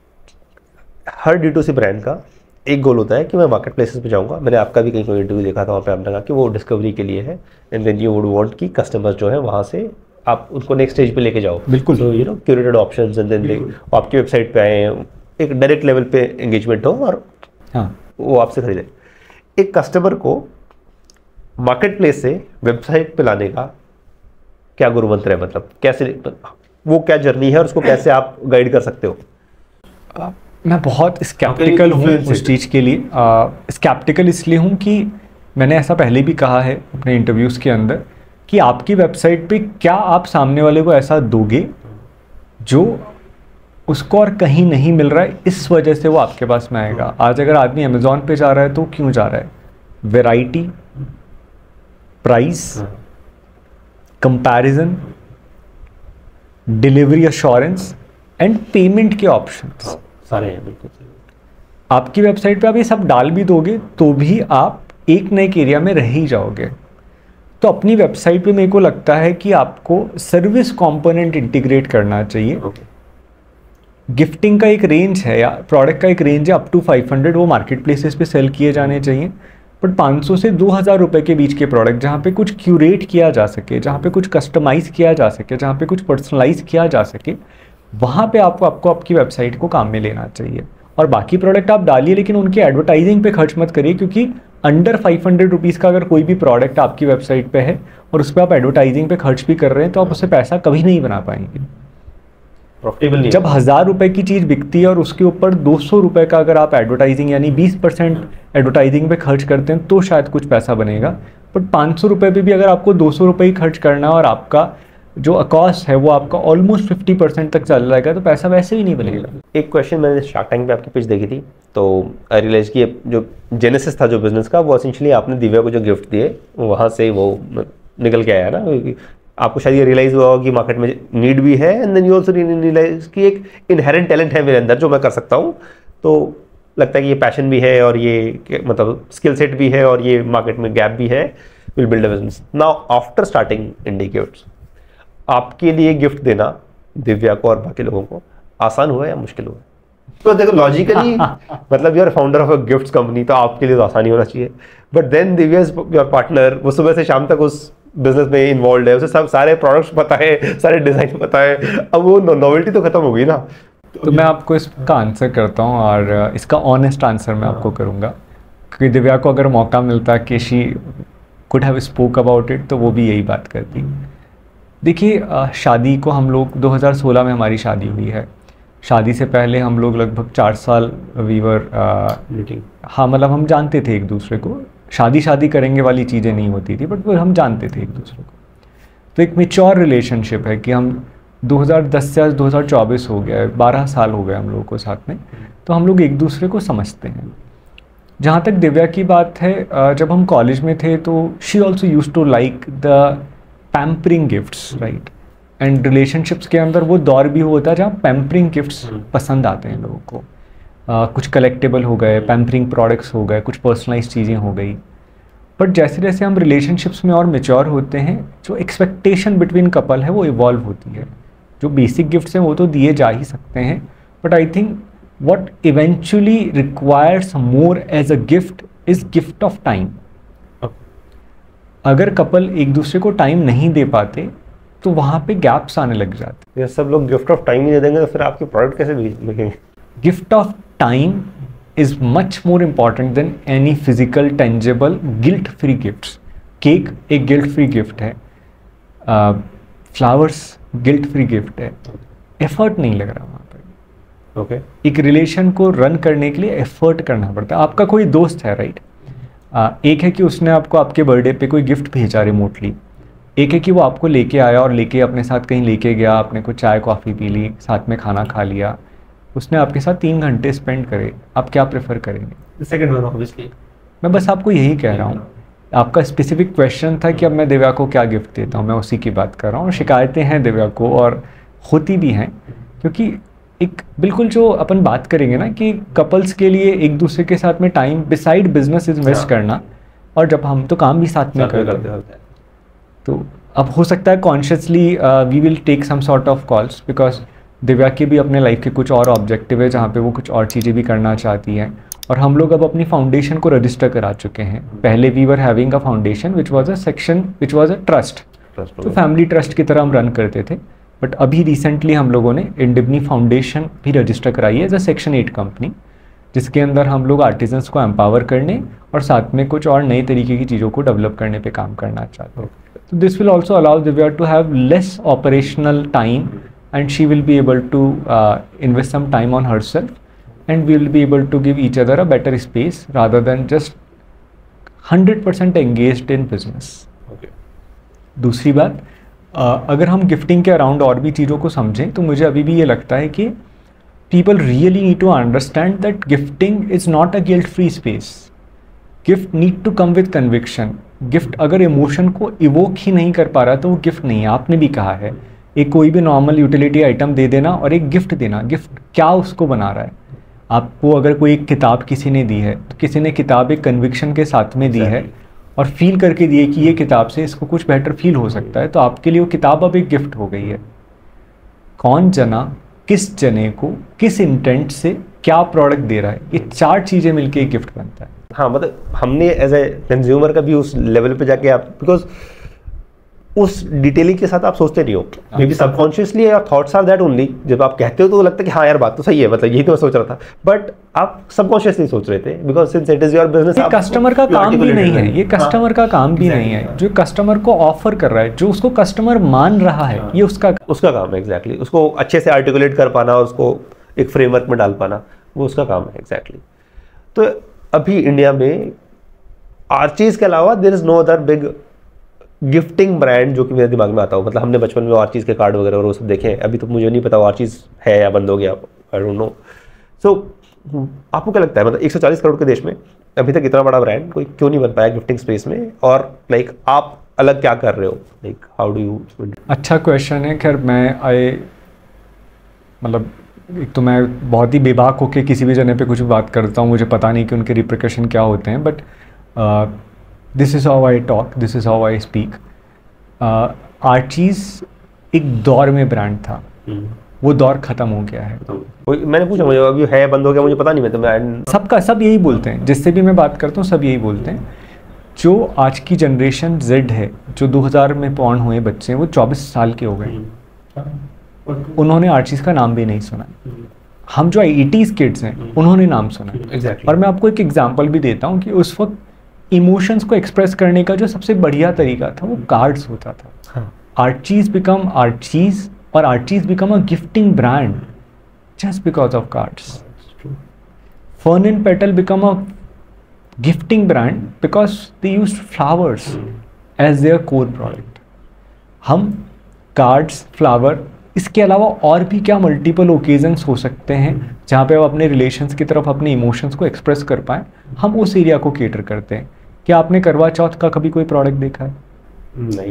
हर D2C ब्रांड का एक गोल होता है कि मैं मार्केट प्लेसेस पे जाऊंगा। मैंने आपका भी कहीं कोई इंटरव्यू देखा था, वहाँ पे आपने कहा कि वो डिस्कवरी के लिए है, and then you would want कि कस्टमर्स जो है वहाँ से आप उनको नेक्स्ट स्टेज पे लेके जाओ। बिल्कुल। तो क्यूरेटेड ऑप्शंस, एंड देन आपकी वेबसाइट पे आए, एक डायरेक्ट लेवल पे एंगेजमेंट हो और हाँ, वो आपसे खरीदे। एक कस्टमर को मार्केट प्लेस से वेबसाइट पे लाने का क्या गुरु मंत्र है? मतलब कैसे, वो क्या जर्नी है और उसको कैसे आप गाइड कर सकते हो? मैं बहुत स्कैप्टिकल हूँ उस चीज़ के लिए। स्कैप्टिकल इसलिए हूँ कि मैंने ऐसा पहले भी कहा है अपने इंटरव्यूज़ के अंदर कि आपकी वेबसाइट पे क्या आप सामने वाले को ऐसा दोगे जो उसको और कहीं नहीं मिल रहा है, इस वजह से वो आपके पास में आएगा। आज अगर आदमी अमेज़ॉन पे जा रहा है तो क्यों जा रहा है? Variety, price, comparison, delivery assurance and payment के ऑप्शंस सारे हैं। बिल्कुल आपकी वेबसाइट पे आप ये सब डाल भी दोगे तो भी आप एक नए एरिया में रह ही जाओगे। तो अपनी वेबसाइट पे मेरे को लगता है कि आपको सर्विस कंपोनेंट इंटीग्रेट करना चाहिए। गिफ्टिंग का एक रेंज है या प्रोडक्ट का एक रेंज है अप टू 500, वो मार्केट प्लेसेस पे सेल किए जाने चाहिए। बट 500 से 2000 रुपए के बीच के प्रोडक्ट जहाँ पे कुछ क्यूरेट किया जा सके, जहाँ पे कुछ कस्टमाइज किया जा सके, जहाँ पे कुछ पर्सनलाइज किया जा सके, वहाँ पे आपको आपकी वेबसाइट को काम में लेना चाहिए। और बाकी प्रोडक्ट आप डालिए, लेकिन उनके एडवर्टाइजिंग पे खर्च मत करिए, क्योंकि अंडर 500 रुपीज़ का अगर कोई भी प्रोडक्ट आपकी वेबसाइट पे है और उस पर आप एडवर्टाइजिंग पे खर्च भी कर रहे हैं, तो आप उससे पैसा कभी नहीं बना पाएंगे। प्रॉफिटेबल नहीं। जब 1000 रुपए की चीज़ बिकती है और उसके ऊपर 200 रुपए का अगर आप एडवर्टाइजिंग यानी 20% एडवर्टाइजिंग पे खर्च करते हैं तो शायद कुछ पैसा बनेगा। बट 500 रुपये पे भी अगर आपको 200 रुपये ही खर्च करना है और आपका जो कॉस्ट है वो आपका ऑलमोस्ट 50% तक चल जाएगा, तो पैसा वैसे ही नहीं बनेगा। एक क्वेश्चन मैंने शार्क टैंक पे आपकी पिच देखी थी, तो आई रियलाइज कि जो जेनेसिस था जो बिजनेस का, वो एसेंशियली आपने दिव्या को जो गिफ्ट दिए वहाँ से वो निकल के आया ना। आपको शायद ये रियलाइज हुआ होगा कि मार्केट में नीड भी है, and then you also realise कि एक इनहेरेंट टैलेंट है मेरे अंदर जो मैं कर सकता हूँ। तो लगता है कि ये पैशन भी है और ये मतलब स्किल सेट भी है और ये मार्केट में गैप भी है, will build a business. Now after starting Indie Gifts, आपके लिए गिफ्ट देना दिव्या को और बाकी लोगों को आसान हुआ या मुश्किल हुआ? तो देखो लॉजिकली मतलब you are founder of a gifts company, तो आपके लिए तो आसानी होना चाहिए। But then Divya is your partner, वो सुबह से शाम तक उस बिजनेस में इन्वॉल्व है, उसे सब सारे प्रोडक्ट्स पता है, सारे डिजाइन पता है, अब वो नॉवेल्टी तो खत्म हो गई ना। तो मैं आपको इसका आंसर करता हूँ और इसका ऑनेस्ट आंसर मैं आपको करूँगा, क्योंकि दिव्या को अगर मौका मिलता कि she could have spoken about it तो वो भी यही बात करती। देखिए, शादी को हम लोग 2016 में हमारी शादी हुई है। शादी से पहले हम लोग लगभग 4 साल वीवर हाँ मतलब हम जानते थे एक दूसरे को। शादी करेंगे वाली चीज़ें नहीं होती थी, बट वो हम जानते थे एक दूसरे को। तो एक मेच्योर रिलेशनशिप है कि हम 2010 से आज 2024 हो गया है, 12 साल हो गए हम लोगों को साथ में, तो हम लोग एक दूसरे को समझते हैं। जहाँ तक दिव्या की बात है, जब हम कॉलेज में थे तो she also use to like the pampering gifts, right. And relationships के अंदर वो दौर भी होता है जहाँ पैम्परिंग गिफ्ट्स पसंद आते हैं लोगों को। कुछ कलेक्टेबल हो गए, पैम्परिंग प्रोडक्ट्स हो गए, कुछ पर्सनलाइज चीज़ें हो गई। बट जैसे जैसे हम रिलेशनशिप्स में और मेच्योर होते हैं, जो एक्सपेक्टेशन बिटवीन कपल है वो इवॉल्व होती है। जो बेसिक गिफ्ट्स हैं वो तो दिए जा ही सकते हैं, but I think what eventually requires more as a gift is gift of time. अगर कपल एक दूसरे को टाइम नहीं दे पाते तो वहाँ पे गैप्स आने लग जाते। ये सब लोग गिफ्ट ऑफ टाइम ही दे देंगे तो फिर आपके प्रोडक्ट कैसे बिकेंगे? Gift of time is much more important than any physical tangible guilt free gifts. Cake एक गिल्ट फ्री गिफ्ट है, फ्लावर्स गिल्ट फ्री गिफ्ट है, एफर्ट नहीं लग रहा वहाँ पर। ओके। एक रिलेशन को रन करने के लिए एफर्ट करना पड़ता है। आपका कोई दोस्त है, राइट, एक है कि उसने आपको आपके बर्थडे पे कोई गिफ्ट भेजा रिमोटली, एक है कि वो आपको लेके आया और लेके अपने साथ कहीं लेके गया, आपने कुछ चाय कॉफ़ी पी ली, साथ में खाना खा लिया, उसने आपके साथ 3 घंटे स्पेंड करे, आप क्या प्रेफर करेंगे? Second one obviously. मैं बस आपको यही कह रहा हूँ, आपका स्पेसिफिक क्वेश्चन था कि अब मैं दिव्या को क्या गिफ्ट देता हूँ, मैं उसी की बात कर रहा हूँ। और शिकायतें हैं दिव्या को और होती भी हैं, क्योंकि एक बिल्कुल जो अपन बात करेंगे ना कि कपल्स के लिए एक दूसरे के साथ में टाइम बिसाइड बिजनेस इन्वेस्ट करना, और जब हम तो काम भी साथ में करते हैं, तो अब हो सकता है consciously we will take some sort of calls, because Divya के भी अपने लाइफ के कुछ और ऑब्जेक्टिव है जहाँ पे वो कुछ और चीज़ें भी करना चाहती हैं। और हम लोग अब अपनी फाउंडेशन को रजिस्टर करा चुके हैं। पहले we were having a foundation which was a section which was a trust, तो फैमिली ट्रस्ट की तरह हम रन करते थे। बट अभी रिसेंटली हम लोगों ने इंडिबनी फाउंडेशन भी रजिस्टर कराई है एज अ सेक्शन 8 कंपनी, जिसके अंदर हम लोग आर्टिजन्स को एम्पावर करने और साथ में कुछ और नए तरीके की चीज़ों को डेवलप करने पे काम करना चाहते हैं। तो this will also allow Divya to have less operational time and she will be able to invest some time on herself, and we will be able to give each other a better space rather than just 100% engaged in business. Okay. दूसरी बात, अगर हम gifting के around और भी चीज़ों को समझें तो मुझे अभी भी ये लगता है कि people really need to understand that gifting is not a guilt free space. Gift need to come with conviction. Gift अगर इमोशन को इवोक ही नहीं कर पा रहा तो वो गिफ्ट नहीं है। आपने भी कहा है, एक कोई भी नॉर्मल यूटिलिटी आइटम दे देना और एक गिफ्ट देना, गिफ्ट क्या उसको बना रहा है? आपको अगर कोई एक किताब किसी ने दी है तो किसी ने किताब एक कन्विक्शन के साथ में दी है और फील करके दी है कि ये किताब से इसको कुछ बेटर फील हो सकता है, तो आपके लिए वो किताब अब एक गिफ्ट हो गई है। कौन जना किस जने को किस इंटेंट से क्या प्रोडक्ट दे रहा है, ये 4 चीज़ें मिलके एक गिफ्ट बनता है। हाँ, मतलब हमने एज ए कंज्यूमर का भी उस लेवल पे जाके आप, बिकॉज उस डिटेलिंग के साथ आप सोचते नहीं हो, maybe subconsciously your thoughts are that only. जब आप कहते हो तो लगता है कि हाँ यार बात तो सही है, मतलब यही तो मैं सोच रहा था, बट आप सबकॉन्शियसली सोच रहे थे, because since it is your business. ये कस्टमर का काम भी नहीं है, ये कस्टमर का काम भी नहीं है। जो कस्टमर को ऑफर कर रहा है, जो उसको कस्टमर मान रहा है, ये उसका काम है। एग्जैक्टली, उसको अच्छे से आर्टिकुलेट कर पाना, उसको एक फ्रेमवर्क में डाल पाना, वो उसका काम है। एग्जैक्टली। तो अभी इंडिया में आर्चीज के अलावा there is no other big gifting brand जो कि मेरे दिमाग में आता हो। मतलब हमने बचपन में आर्चीज के कार्ड वगैरह और वो सब देखे हैं, अभी तो मुझे नहीं पता आर्चीज है या बंद हो गया, आई डोंट नो। सो आपको क्या लगता है, मतलब 140 करोड़ के देश में अभी तक इतना बड़ा ब्रांड कोई क्यों नहीं बन पाया गिफ्टिंग स्पेस में? और लाइक आप अलग क्या कर रहे हो, लाइक हाउ डू यू? अच्छा क्वेश्चन है। खैर मैं मतलब एक तो मैं बहुत ही बेबाक होकर किसी भी जगह पे कुछ बात करता हूँ, मुझे पता नहीं कि उनके रिप्रिकॉशन क्या होते हैं, but this is how I talk, this is how I speak. Archies एक दौर में ब्रांड था, वो दौर ख़त्म हो गया है। मैंने पूछा, मुझे अभी है बंद हो गया, मुझे पता नहीं। मैं तो सब यही बोलते हैं, जिससे भी मैं बात करता हूँ सब यही बोलते हैं। जो आज की जनरेशन Z है, जो 2000 में बॉर्न हुए बच्चे हैं, वो 24 साल के हो गए, उन्होंने आर्चीज़ का नाम भी नहीं सुना। हम जो 80s किड्स हैं उन्होंने नाम सुना। Exactly. और मैं आपको एक एग्जांपल भी देता हूँ कि उस वक्त इमोशंस को एक्सप्रेस करने का जो सबसे बढ़िया तरीका था वो कार्ड्स होता था। आर्चीज़ बिकम आर्चीज़ और Archies become a gifting brand just because of cards. Fern and Petal become a gifting brand because they used flowers as their core product. हम कार्ड्स, फ्लावर, इसके अलावा और भी क्या मल्टीपल ओकेजन्स हो सकते हैं जहाँ पे आप अपने रिलेशंस की तरफ अपने इमोशंस को एक्सप्रेस कर पाएँ, हम उस एरिया को केटर करते हैं। क्या आपने करवा चौथ का कभी कोई प्रोडक्ट देखा है? नहीं।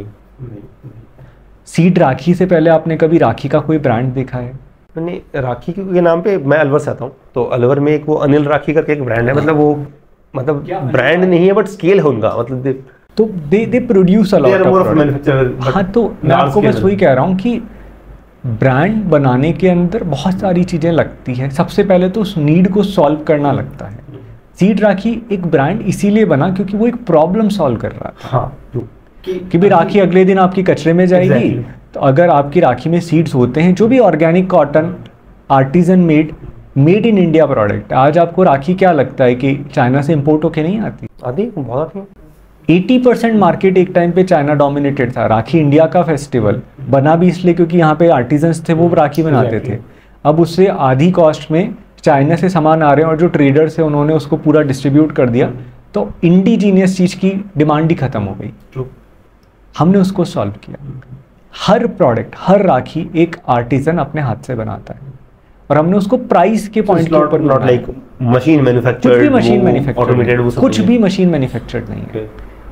सीड राखी से पहले आपने कभी राखी का कोई ब्रांड देखा है? मैंने राखी के नाम पे, मैं अलवर से आता हूँ, तो अलवर में एक वो अनिल राखी करके एक ब्रांड है, मतलब वो ब्रांड नहीं है बट स्केल है उनका, मतलब तो they produce a lot of product. हाँ, तो मैं आपको बस वही कह रहा हूँ कि ब्रांड बनाने के अंदर बहुत सारी चीज़ें लगती हैं। सबसे पहले तो उस नीड को सॉल्व करना लगता है। सीड राखी एक ब्रांड इसीलिए बना क्योंकि वो एक प्रॉब्लम सॉल्व कर रहा था। हाँ, कि भी राखी अगले दिन आपकी कचरे में जाएगी, तो अगर आपकी राखी में सीड्स होते हैं, जो भी organic cotton, artisan made in India product. आज आपको राखी क्या लगता है कि चाइना से इम्पोर्ट होके नहीं आती? आती बहुत आती है। 80% मार्केट एक टाइम पे चाइना डोमिनेटेड था। राखी इंडिया का फेस्टिवल बना भी इसलिए क्योंकि यहाँ पे आर्टिजन्स थे, वो राखी बनाते थे। अब उससे आधी कॉस्ट में चाइना से सामान आ रहे हैं और जो ट्रेडर्स है उन्होंने उसको पूरा डिस्ट्रीब्यूट कर दिया, तो इंडिजीनियस चीज़ की डिमांड ही खत्म हो गई। हमने उसको सॉल्व किया। हर प्रोडक्ट, हर राखी एक आर्टिजन अपने हाथ से बनाता है और हमने उसको प्राइस के पॉइंट के ऊपर, नॉट लाइक मशीन मैन्युफैक्चर्ड, कुछ भी मशीन मैन्युफैक्चर्ड, ऑटोमेटेड, वो कुछ भी मशीन मैन्युफैक्चर्ड नहीं है।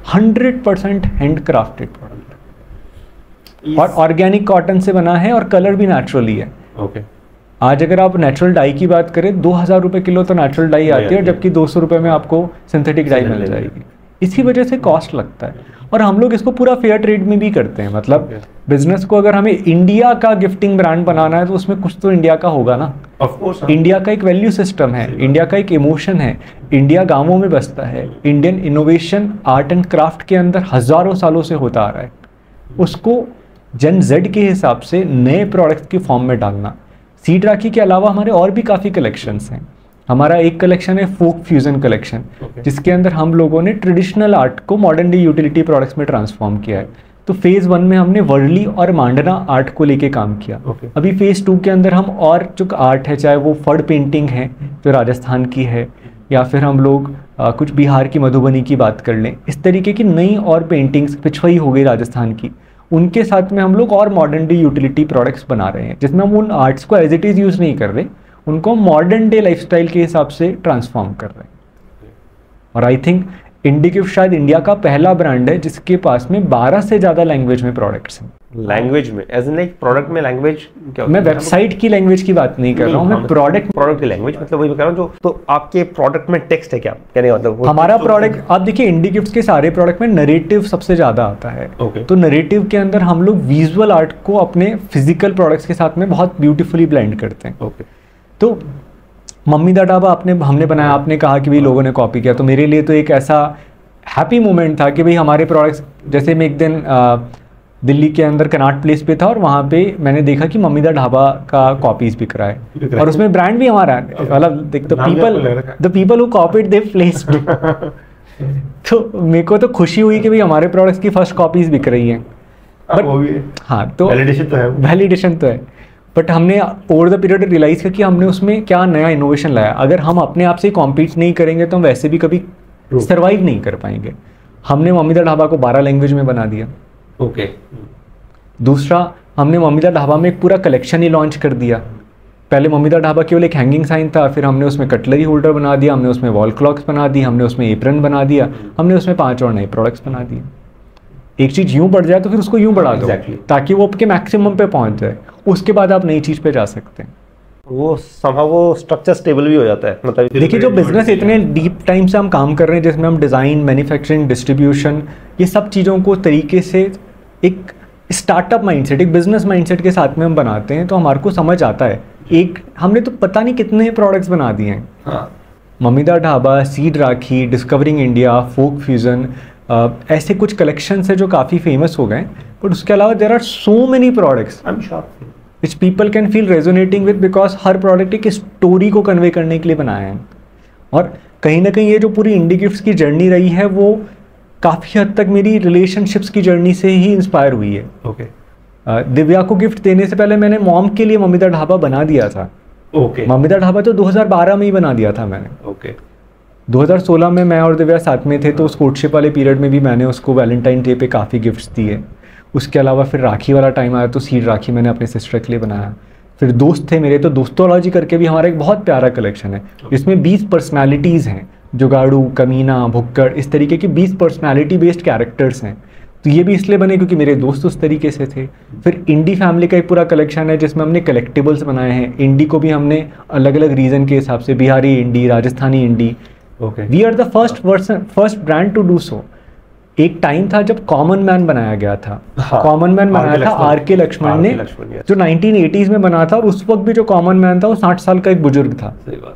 100% हैंड क्राफ्टेड प्रोडक्ट और ऑर्गेनिक कॉटन से बना है और कलर भी नेचुरली है। ओके। आज अगर आप नेचुरल डाई की बात करें, 2000 रुपए किलो तो नेचुरल डाई आती है, जबकि 200 रुपए में आपको सिंथेटिक डाई मिल जाएगी। इसी वजह से कॉस्ट लगता है और हम लोग इसको पूरा फेयर ट्रेड में भी करते हैं। मतलब बिजनेस को अगर हमें इंडिया का गिफ्टिंग ब्रांड बनाना है तो उसमें कुछ तो इंडिया का होगा ना। ऑफ कोर्स इंडिया का एक वैल्यू सिस्टम है, इंडिया का एक इमोशन है, इंडिया गांवों में बसता है। Indian innovation art and craft के अंदर हजारों सालों से होता आ रहा है। उसको जेन जेड के हिसाब से नए प्रोडक्ट की फॉर्म में डालना। सीड राखी के अलावा हमारे और भी काफ़ी कलेक्शंस हैं। हमारा एक कलेक्शन है फोक फ्यूजन कलेक्शन, जिसके अंदर हम लोगों ने ट्रेडिशनल आर्ट को मॉडर्न डे यूटिलिटी प्रोडक्ट्स में ट्रांसफॉर्म किया है। तो फेज़ 1 में हमने वर्ली और मांडना आर्ट को लेके काम किया। अभी फेज़ 2 के अंदर हम और जो आर्ट है, चाहे वो फड़ पेंटिंग है जो राजस्थान की है, या फिर हम लोग कुछ बिहार की मधुबनी की बात कर लें, इस तरीके की नई और पेंटिंग्स, पिछवाई हो गई राजस्थान की, उनके साथ में हम लोग और मॉडर्न डे यूटिलिटी प्रोडक्ट्स बना रहे हैं, जिसमें हम उन आर्ट्स को एज इट इज़ यूज़ नहीं कर रहे, उनको मॉडर्न डे लाइफस्टाइल के हिसाब से ट्रांसफॉर्म कर रहे हैं। और आई थिंक इंडिगिफ्ट शायद इंडिया का पहला ब्रांड है जिसके पास में 12 से ज़्यादा लैंग्वेज में प्रोडक्ट्स हैं। लैंग्वेज में एज इन लाइक प्रोडक्ट में लैंग्वेज क्या? मैं वेबसाइट की लैंग्वेज की बात नहीं कर रहा हूँ, मैं प्रोडक्ट की लैंग्वेज, मतलब वही कह रहा हूँ। जो तो आपके प्रोडक्ट में टेक्स्ट है क्या, कहने का मतलब हमारा प्रोडक्ट आप देखिए, इंडिगिफ्ट के सारे प्रोडक्ट में नरेटिव सबसे ज़्यादा आता है। तो नरेटिव के अंदर हम लोग विजुअल आर्ट को अपने फिजिकल प्रोडक्ट्स के साथ में बहुत ब्यूटीफुली ब्लेंड करते हैं। तो मम्मी दा ढाबा हमने बनाया, आपने कहा कि भाई लोगों ने कॉपी किया, तो मेरे लिए तो एक ऐसा हैप्पी मोमेंट था कि भाई हमारे प्रोडक्ट्स, जैसे मैं एक दिन दिल्ली के अंदर कनाट प्लेस पे था और वहाँ पे मैंने देखा कि मम्मी दा ढाबा का कॉपीज बिक रहा है और उसमें ब्रांड भी हमारा है। मतलब देख, the people who copied they place. तो मेरे को तो खुशी हुई कि भाई हमारे प्रोडक्ट्स की फर्स्ट कॉपीज बिक रही हैं। हाँ, तो वैलिडेशन तो है, बट हमने ओवर द पीरियड रियलाइज़ किया कि हमने उसमें क्या नया इनोवेशन लाया। अगर हम अपने आप से कॉम्पीट नहीं करेंगे तो हम वैसे भी कभी सर्वाइव नहीं कर पाएंगे। हमने मम्मी दा ढाबा को 12 लैंग्वेज में बना दिया। दूसरा, हमने मम्मी दा ढाबा में एक पूरा कलेक्शन ही लॉन्च कर दिया। पहले मम्मी दा ढाबा केवल एक हैंगिंग साइन था, फिर हमने उसमें कटलरी होल्डर बना दिया, हमने उसमें वॉल क्लॉक्स बना दी, हमने उसमें एप्रन बना दिया, हमने उसमें 5 और नए प्रोडक्ट्स बना दिए। एक चीज़ यूँ बढ़ जाए तो फिर उसको यूँ बढ़ा दो, ताकि वो आपके मैक्सिमम पे पहुँच जाए, उसके बाद आप नई चीज़ पे जा सकते हैं। वो स्ट्रक्चर स्टेबल भी हो जाता है। मतलब देखिए, जो बिजनेस इतने डीप टाइम से हम काम कर रहे हैं, जिसमें हम डिज़ाइन, मैन्युफैक्चरिंग, डिस्ट्रीब्यूशन, ये सब चीज़ों को तरीके से एक स्टार्टअप माइंडसेट, एक बिजनेस माइंडसेट के साथ में हम बनाते हैं, तो हमारे को समझ आता है। हमने तो पता नहीं कितने प्रोडक्ट्स बना दिए हैं। Mummy Da Dhaba, seed rakhi, discovering India, folk fusion, ऐसे कुछ कलेक्शंस है जो काफ़ी फेमस हो गए। बट उसके अलावा there are so many products which people can feel resonating with, because हर प्रोडक्ट एक स्टोरी को कन्वे करने के लिए बनाया है। और कहीं ना कहीं ये जो पूरी इंडिगिफ्ट्स की जर्नी रही है, वो काफ़ी हद तक मेरी रिलेशनशिप्स की जर्नी से ही इंस्पायर हुई है। दिव्या को गिफ्ट देने से पहले मैंने मॉम के लिए मम्मी दा ढाबा बना दिया था। मम्मी दा ढाबा तो 2012 में ही बना दिया था मैंने। 2016 में मैं और दिव्या साथ में थे, तो उस कोर्टशिप वाले पीरियड में भी मैंने उसको वैलेंटाइन डे पे काफ़ी गिफ्ट्स दिए। उसके अलावा फिर राखी वाला टाइम आया तो सीड राखी मैंने अपने सिस्टर के लिए बनाया। फिर दोस्त थे मेरे, तो दोस्तोलॉजी करके भी हमारा एक बहुत प्यारा कलेक्शन है, जिसमें 20 पर्सनैलिटीज़ हैं, जुगाड़ू, कमीना, भुक्कड़, इस तरीके की 20 पर्सनैलिटी बेस्ड कैरेक्टर्स हैं। तो ये भी इसलिए बने क्योंकि मेरे दोस्त उस तरीके से थे। फिर इंडी फैमिली का एक पूरा कलेक्शन है जिसमें हमने कलेक्टिबल्स बनाए हैं। इंडी को भी हमने अलग अलग रीजन के हिसाब से, Bihari Indie, Rajasthani Indie, we are the first brand to do so. एक टाइम था जब कॉमन मैन बनाया गया था। कॉमन मैन बनाया था आर.के. लक्ष्मण ने, जो 1980s में बना था, और उस वक्त भी जो कॉमन मैन था वो 60 साल का एक बुजुर्ग था। सही बात।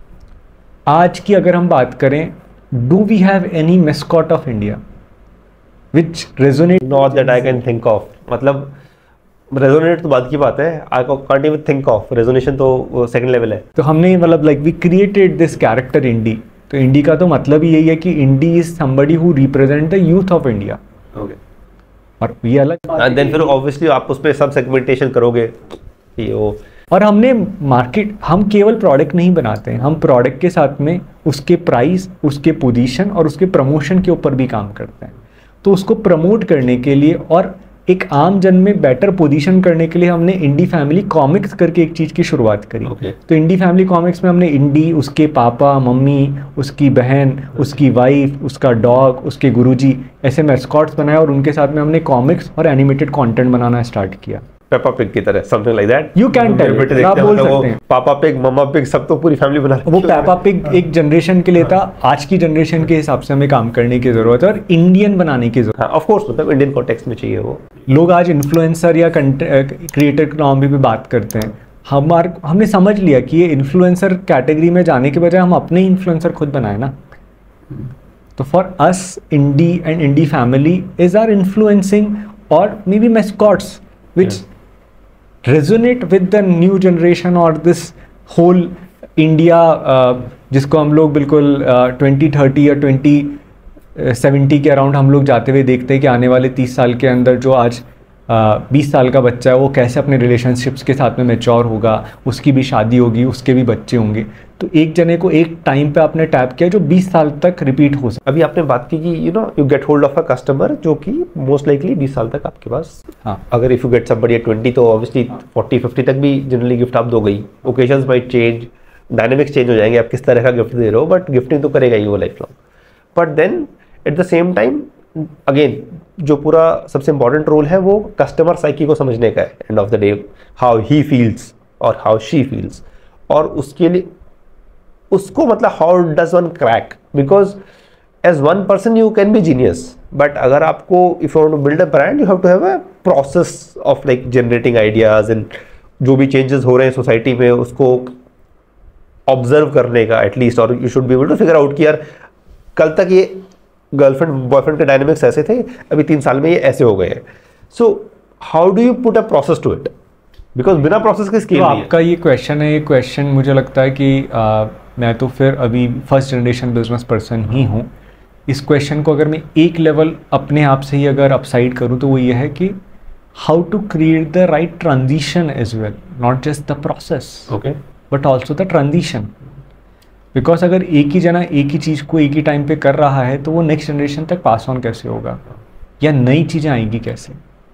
आज की अगर हम बात करें, do we have any mascot of India which resonate? Not that I can think of. मतलब रेजोनेट तो बात की बात है, I can't even think of. Resonation तो सेकंड लेवल है। तो हमने मतलब like we created this character Indie तो इंडी का तो मतलब ही यही है कि Indie is somebody who represent the youth of India. Okay, और ये अलग देन फिर ऑब्वियसली आप उसमें सब सेगमेंटेशन करोगे कि वो। और हमने मार्केट, हम केवल प्रोडक्ट नहीं बनाते हैं, हम प्रोडक्ट के साथ में उसके प्राइस, उसके पोजीशन और उसके प्रमोशन के ऊपर भी काम करते हैं। तो उसको प्रमोट करने के लिए और एक आम जन में बेटर पोजीशन करने के लिए हमने इंडी फैमिली कॉमिक्स करके एक चीज़ की शुरुआत करी। तो इंडी फैमिली कॉमिक्स में हमने इंडी, उसके पापा मम्मी, उसकी बहन, उसकी वाइफ, उसका डॉग, उसके गुरुजी, ऐसे मैस्कॉट्स बनाए और उनके साथ में हमने कॉमिक्स और एनिमेटेड कंटेंट बनाना स्टार्ट किया। पेपा पिग की तरह, something like that. You can tell, आप बोल सकते हैं पापा पिग, मम्मा पिग, सब तो पूरी फैमिली बना। वो पेपा पिग एक जनरेशन के लिए था, आज की जनरेशन के हिसाब से हमें काम करने की जरूरत है और इंडियन बनाने की जरूरत है। ऑफ कोर्स, मतलब इंडियन कॉन्टेक्स्ट में चाहिए वो। लोग आज इन्फ्लुएंसर या क्रिएटर इकोनॉमी पे बात करते हैं। हमने समझ लिया कि ये इन्फ्लुएंसर कैटेगरी में जाने के बजाय हम अपने इन्फ्लुएंसर खुद बनाए ना। तो for us Indie and Indie family is are influencing और maybe mascots which resonate with the new generation or this whole India, जिसको हम लोग बिल्कुल 2030 या 2070 के अराउंड हम लोग जाते हुए देखते हैं कि आने वाले 30 साल के अंदर जो आज 20 साल का बच्चा है वो कैसे अपने रिलेशनशिप्स के साथ में मैच्योर होगा, उसकी भी शादी होगी, उसके भी बच्चे होंगे। तो एक जने को एक टाइम पे आपने टैप किया जो 20 साल तक रिपीट हो सकता। अभी आपने बात की कि you get hold of a customer जो कि मोस्ट लाइकली 20 साल तक आपके पास। हाँ, अगर if you get somebody at 20 तो ऑब्वियसली 40-50 तक भी जनरली गिफ्ट आप दो गई। Occasions might change, dynamics change हो जाएंगे, आप किस तरह का गिफ्ट दे रहे हो, बट गिफ्टिंग तो करेगा ही वो life long. But then at the same time again जो पूरा सबसे इंपॉर्टेंट रोल है वो कस्टमर साइकी को समझने का है। End of the day how he feels और हाउ शी फील्स, और उसके लिए उसको मतलब how does one crack, because as one person you can be genius, but अगर आपको if you want to build a brand you have to have a process of like generating ideas and जो भी changes हो रहे हैं society में उसको observe करने का एटलीस्ट, और you should be able to figure out कि यार कल तक ये गर्लफ्रेंड बॉयफ्रेंड के डायनेमिक्स ऐसे थे, अभी 3 साल में ये ऐसे हो गए हैं। So how do you put a process to it, because बिना प्रोसेस के स्केल नहीं है। आपका ये क्वेश्चन है, ये क्वेश्चन मुझे लगता है कि मैं तो फिर अभी फर्स्ट जनरेशन बिजनेस पर्सन ही हूँ। इस क्वेश्चन को अगर मैं एक लेवल अपने आप से ही अगर अपसाइड करूँ तो वो ये है कि how to create the right transition as well, not just the process but also the transition. Because अगर एक ही जना एक ही चीज़ को एक ही टाइम पे कर रहा है तो वो नेक्स्ट जनरेशन तक पास ऑन कैसे होगा, या नई चीज़ें आएंगी कैसे।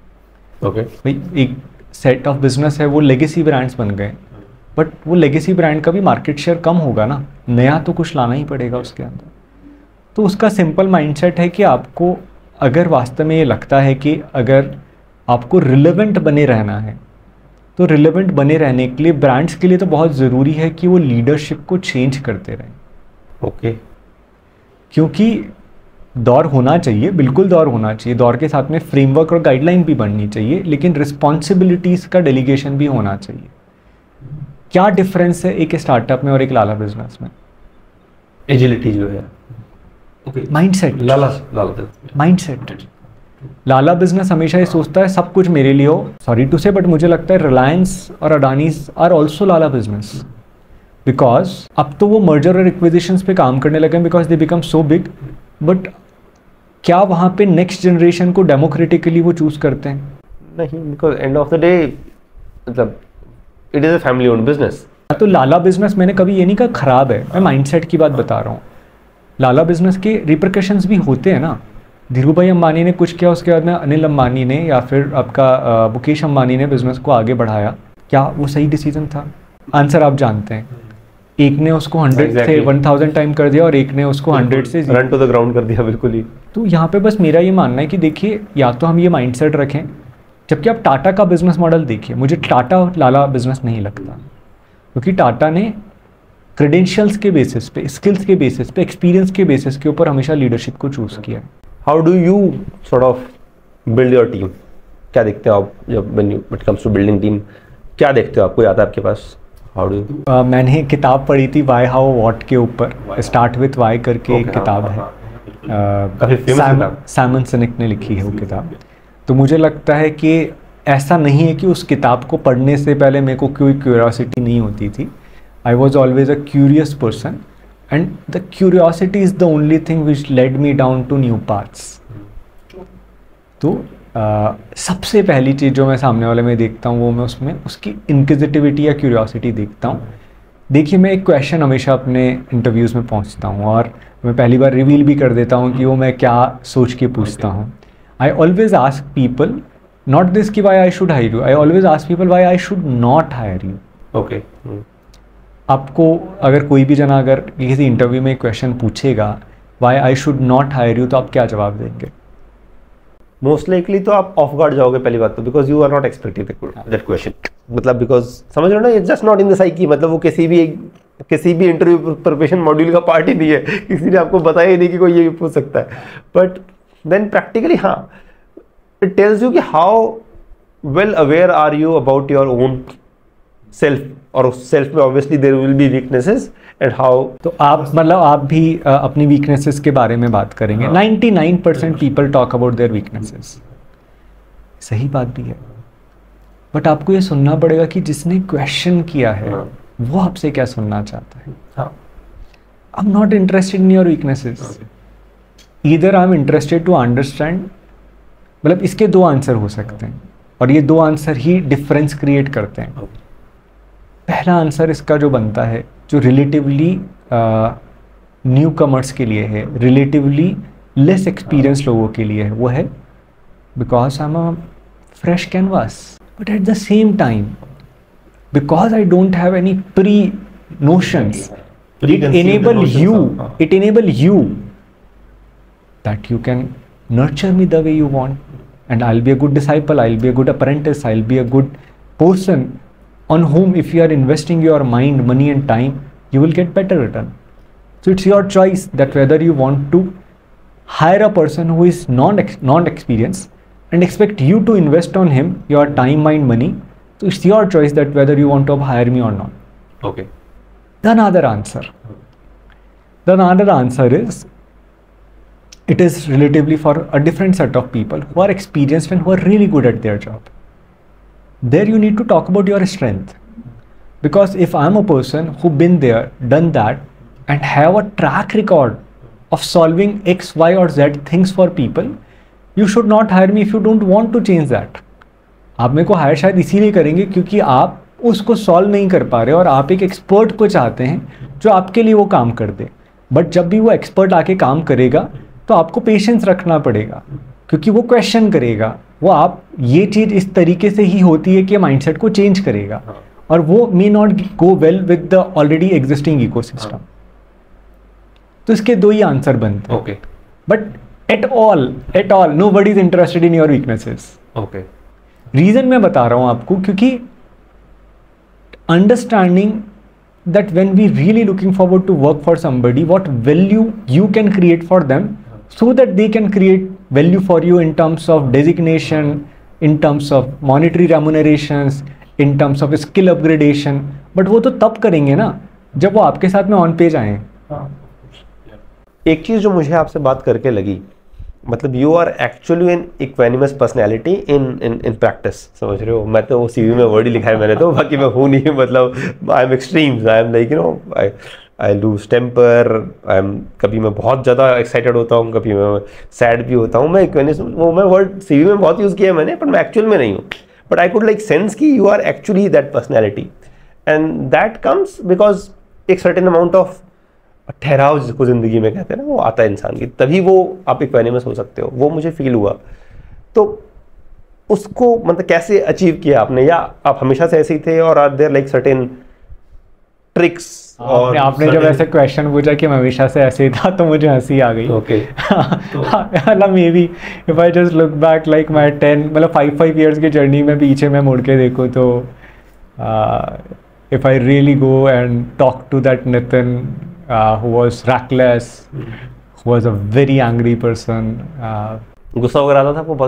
भाई एक सेट ऑफ बिजनेस है, वो लेगेसी ब्रांड्स बन गए, बट वो लेगेसी ब्रांड का भी मार्केट शेयर कम होगा ना, नया तो कुछ लाना ही पड़ेगा उसके अंदर। तो उसका सिंपल माइंडसेट है कि आपको अगर वास्तव में ये लगता है कि अगर आपको रिलेवेंट बने रहना है तो रिलेवेंट बने रहने के लिए ब्रांड्स के लिए तो बहुत ज़रूरी है कि वो लीडरशिप को चेंज करते रहें। क्योंकि दौर होना चाहिए, बिल्कुल दौर होना चाहिए, दौर के साथ में फ्रेमवर्क और गाइडलाइन भी बननी चाहिए, लेकिन रिस्पॉन्सिबिलिटीज़ का डेलीगेशन भी होना चाहिए। क्या डिफरेंस है एक स्टार्टअप में और एक लाला बिजनेस में? एजिलिटी जो है, माइंडसेट। माइंडसेट। लाला बिजनेस हमेशा ये सोचता है सब कुछ मेरे लिए हो। सॉरी टू से बट मुझे लगता है रिलायंस और Adanis are also Lala business, because अब तो वो मर्जर और एक्विजिशंस पे काम करने लगे because they become so big. But क्या वहाँ पे नेक्स्ट जनरेशन को डेमोक्रेटिकली वो चूज करते हैं? नहीं, because end of the day मतलब it is a family owned business. तो लाला बिजनेस मैंने कभी ये नहीं कहा खराब है, मैं माइंडसेट की बात बता रहा हूँ। लाला बिजनेस के रिपरकशंस भी होते हैं ना। धीरू भाई अंबानी ने कुछ किया, उसके बाद में अनिल अंबानी ने या फिर आपका मुकेश अंबानी ने बिजनेस को आगे बढ़ाया, क्या वो सही डिसीजन था? आंसर आप जानते हैं, एक ने उसको 100 से 1000 टाइम कर दिया और एक ने उसको 100 से रन टू द ग्राउंड कर दिया। बिल्कुल ही। तो यहाँ पे बस मेरा ये मानना है कि देखिए, या तो हम ये माइंडसेट रखें, जबकि आप टाटा का बिजनेस मॉडल देखिए, मुझे टाटा लाला बिजनेस नहीं लगता, क्योंकि टाटा ने क्रेडेंशियल्स के बेसिस पे, स्किल्स के बेसिस पे, एक्सपीरियंस के बेसिस के ऊपर हमेशा लीडरशिप को चूज़ किया है। How do you sort of build your team? क्या देखते हो आप जब when you it comes to building team? क्या देखते हो, आपको याद है आपके पास? How do you? मैंने किताब पढ़ी थी वाई हाउ व्हाट के ऊपर, स्टार्ट विथ वाई करके एक किताब है, साइमन सिनेक ने लिखी है वो किताब। तो मुझे लगता है कि ऐसा नहीं है कि उस किताब को पढ़ने से पहले मेरे को कोई क्यूरियोसिटी नहीं होती थी। I was always a curious person, and the curiosity is the only thing which led me down to new paths. तो सबसे पहली चीज़ जो मैं सामने वाले में देखता हूँ वो मैं उसमें उसकी इंक्विजिटिविटी या क्यूरियोसिटी देखता हूँ. देखिए, मैं एक क्वेश्चन हमेशा अपने इंटरव्यूज़ में पहुँचता हूँ और मैं पहली बार रिवील भी कर देता हूँ कि वो मैं क्या सोच के पूछता हूँ. I always ask people not this कि why I should hire you, I always ask people why I should not hire you. Okay. आपको अगर कोई भी जना अगर किसी इंटरव्यू में क्वेश्चन पूछेगा why I should not hire you, तो आप क्या जवाब देंगे? मोस्ट लाइकली तो आप ऑफ गार्ड जाओगे पहली बात तो, because you are not expecting that question. मतलब बिकॉज समझ रहे हो ना, it's just not in the psyche. मतलब वो किसी भी इंटरव्यू प्रिपरेशन मॉड्यूल का पार्ट ही नहीं है. किसी ने आपको बताया ही नहीं कि कोई ये भी पूछ सकता है. बट देन प्रैक्टिकली हाँ, इट टेल्स यू कि how well aware are you about your own self. और उस सेल्फ में obviously there will be weaknesses and how. तो आप मतलब आप भी अपनी वीकनेसेस के बारे में बात करेंगे. 99% people talk about their weaknesses. सही बात भी है, बट आपको ये सुनना पड़ेगा कि जिसने क्वेश्चन किया है वो आपसे क्या सुनना चाहता है. I am not interested in your weaknesses, either I am interested to understand. मतलब इसके दो आंसर हो सकते हैं और ये दो आंसर ही डिफरेंस क्रिएट करते हैं. पहला आंसर इसका जो बनता है, जो रिलेटिवली न्यू कमर्स के लिए है, रिलेटिवली लेस एक्सपीरियंस लोगों के लिए है, वो है because I am a fresh canvas. But at the same time because I don't have any pre notions, it enable you that you can nurture me the way you want, and I'll be a good disciple, I'll be a good apprentice, I'll be a good person on whom if you are investing your mind, money and time, you will get better return. So it's your choice that whether you want to hire a person who is non-experienced and expect you to invest on him your time, mind, money. So it's your choice that whether you want to hire me or not. Okay. The another answer is, it is relatively for a different set of people who are experienced and who are really good at their job. There you need to talk about your strength, because if I'm a person who been there, done that and have a track record of solving X, Y or Z things for people, you should not hire me if you don't want to change that. आप मेरे को higher शायद इसीलिए करेंगे क्योंकि आप उसको solve नहीं कर पा रहे और आप एक एक्सपर्ट को चाहते हैं जो आपके लिए वो काम कर दे. बट जब भी वो एक्सपर्ट आके काम करेगा तो आपको पेशेंस रखना पड़ेगा, क्योंकि वो क्वेश्चन करेगा, वो आप ये चीज़ इस तरीके से ही होती है कि माइंडसेट को चेंज करेगा और वो may not go well with the already existing ecosystem. तो इसके दो ही आंसर बनते हैं. Okay. But at all nobody is interested in your weaknesses. Okay. Reason मैं बता रहा हूँ आपको, क्योंकि understanding that when we really looking forward to work for somebody, what value you can create for them so that they can create value for you in terms of designation, in terms of monetary remunerations, in terms of skill upgradation. but वो तो तब करेंगे ना जब वो आपके साथ में ऑन पेज आए. एक चीज़ जो मुझे आपसे बात करके लगी, मतलब you are actually an equanimous personality in practice. समझ रहे हो, मैं तो वो सीवी में वर्ड ही लिखा है मैंने तो, बाकी मैं हूँ नहीं. मतलब I am extremes, I am like you know, I lose temper, I am, कभी मैं बहुत ज़्यादा एक्साइटेड होता हूँ, कभी मैं सैड भी होता हूँ. मैं इक्वेनिमस, वो मैं वर्ड सीवी में बहुत यूज़ किया है मैंने, पर मैं एक्चुअल में नहीं हूँ. But I could like sense कि you are actually that personality, and that comes because एक सर्टेन अमाउंट ऑफ ठहराव जिसको ज़िंदगी में कहते हैं ना, वो आता है इंसान की, तभी वो आप इक्वेनिमस हो सकते हो. वो मुझे फील हुआ. तो उसको मतलब कैसे अचीव किया आपने, या आप हमेशा से ऐसे ही थे और are there like certain tricks? और आपने जब ऐसे क्वेश्चन पूछा कि मैं हमेशा से ऐसे ही था तो मुझे हंसी आ गई. ओके. मतलब maybe if I just look back like my 10 मतलब 5 years की जर्नी में पीछे मैं मुड़ के देखूँ तो if I really go and talk to that Nitin who was reckless, who was a very angry person. गुस्सा वगैरह आता था आपको?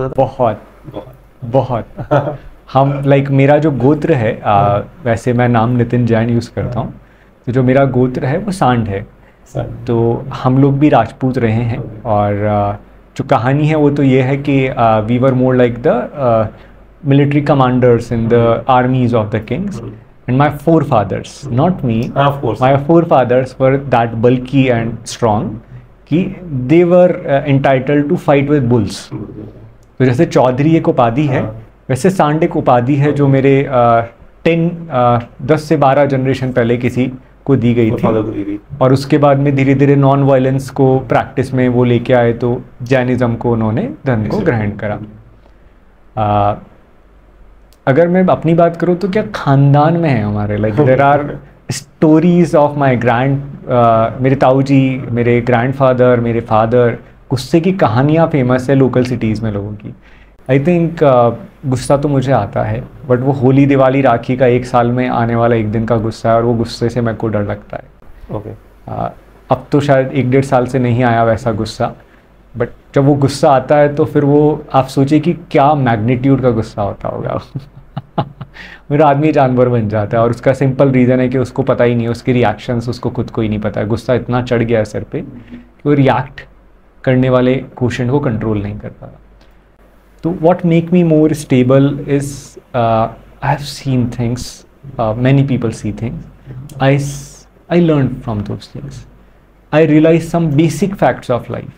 बहुत. हम लाइक मेरा जो गोत्र है, वैसे मैं नाम नितिन जैन यूज़ करता हूँ, तो जो मेरा गोत्र है वो सांड है. तो हम लोग भी राजपूत रहे हैं, और जो कहानी है वो तो ये है कि we were more like the military commanders in the armies of the kings, and my forefathers, not me, of course, my forefathers were that bulky and strong कि they were entitled to fight with bulls. तो जैसे चौधरी एक उपाधि है, वैसे सांड एक उपाधि है जो मेरे 10 से 12 जनरेशन पहले किसी को दी गई थी, और उसके बाद में धीरे धीरे नॉन वायलेंस को प्रैक्टिस में वो लेके आए, तो जैनिज्म को उन्होंने धर्म को ग्रहण करा। अगर मैं अपनी बात करूँ तो क्या खानदान में है हमारे, like there are stories of my मेरे ताऊ जी, मेरे ग्रैंडफादर, मेरे फादर, गुस्से की कहानियाँ फेमस है लोकल सिटीज़ में लोगों की। आई थिंक गुस्सा तो मुझे आता है, बट वो होली, दिवाली, राखी का एक साल में आने वाला एक दिन का गुस्सा है, और वो गुस्से से मेरे को डर लगता है। ओके। अब तो शायद 1-1.5 साल से नहीं आया वैसा गुस्सा, बट जब वो गुस्सा आता है तो फिर वो आप सोचिए कि क्या मैग्नीट्यूड का गुस्सा होता होगा। मेरा आदमी जानवर बन जाता है, और उसका सिंपल रीज़न है कि उसको पता ही नहीं है, उसके रिएक्शंस उसको खुद को ही नहीं पता है। गुस्सा इतना चढ़ गया है सर पे कि वो रिएक्ट करने वाले क्वेश्चन को कंट्रोल नहीं कर पा। तो what make me more stable is I have seen things, many people see things, I learned from those things, I realized some basic facts of life।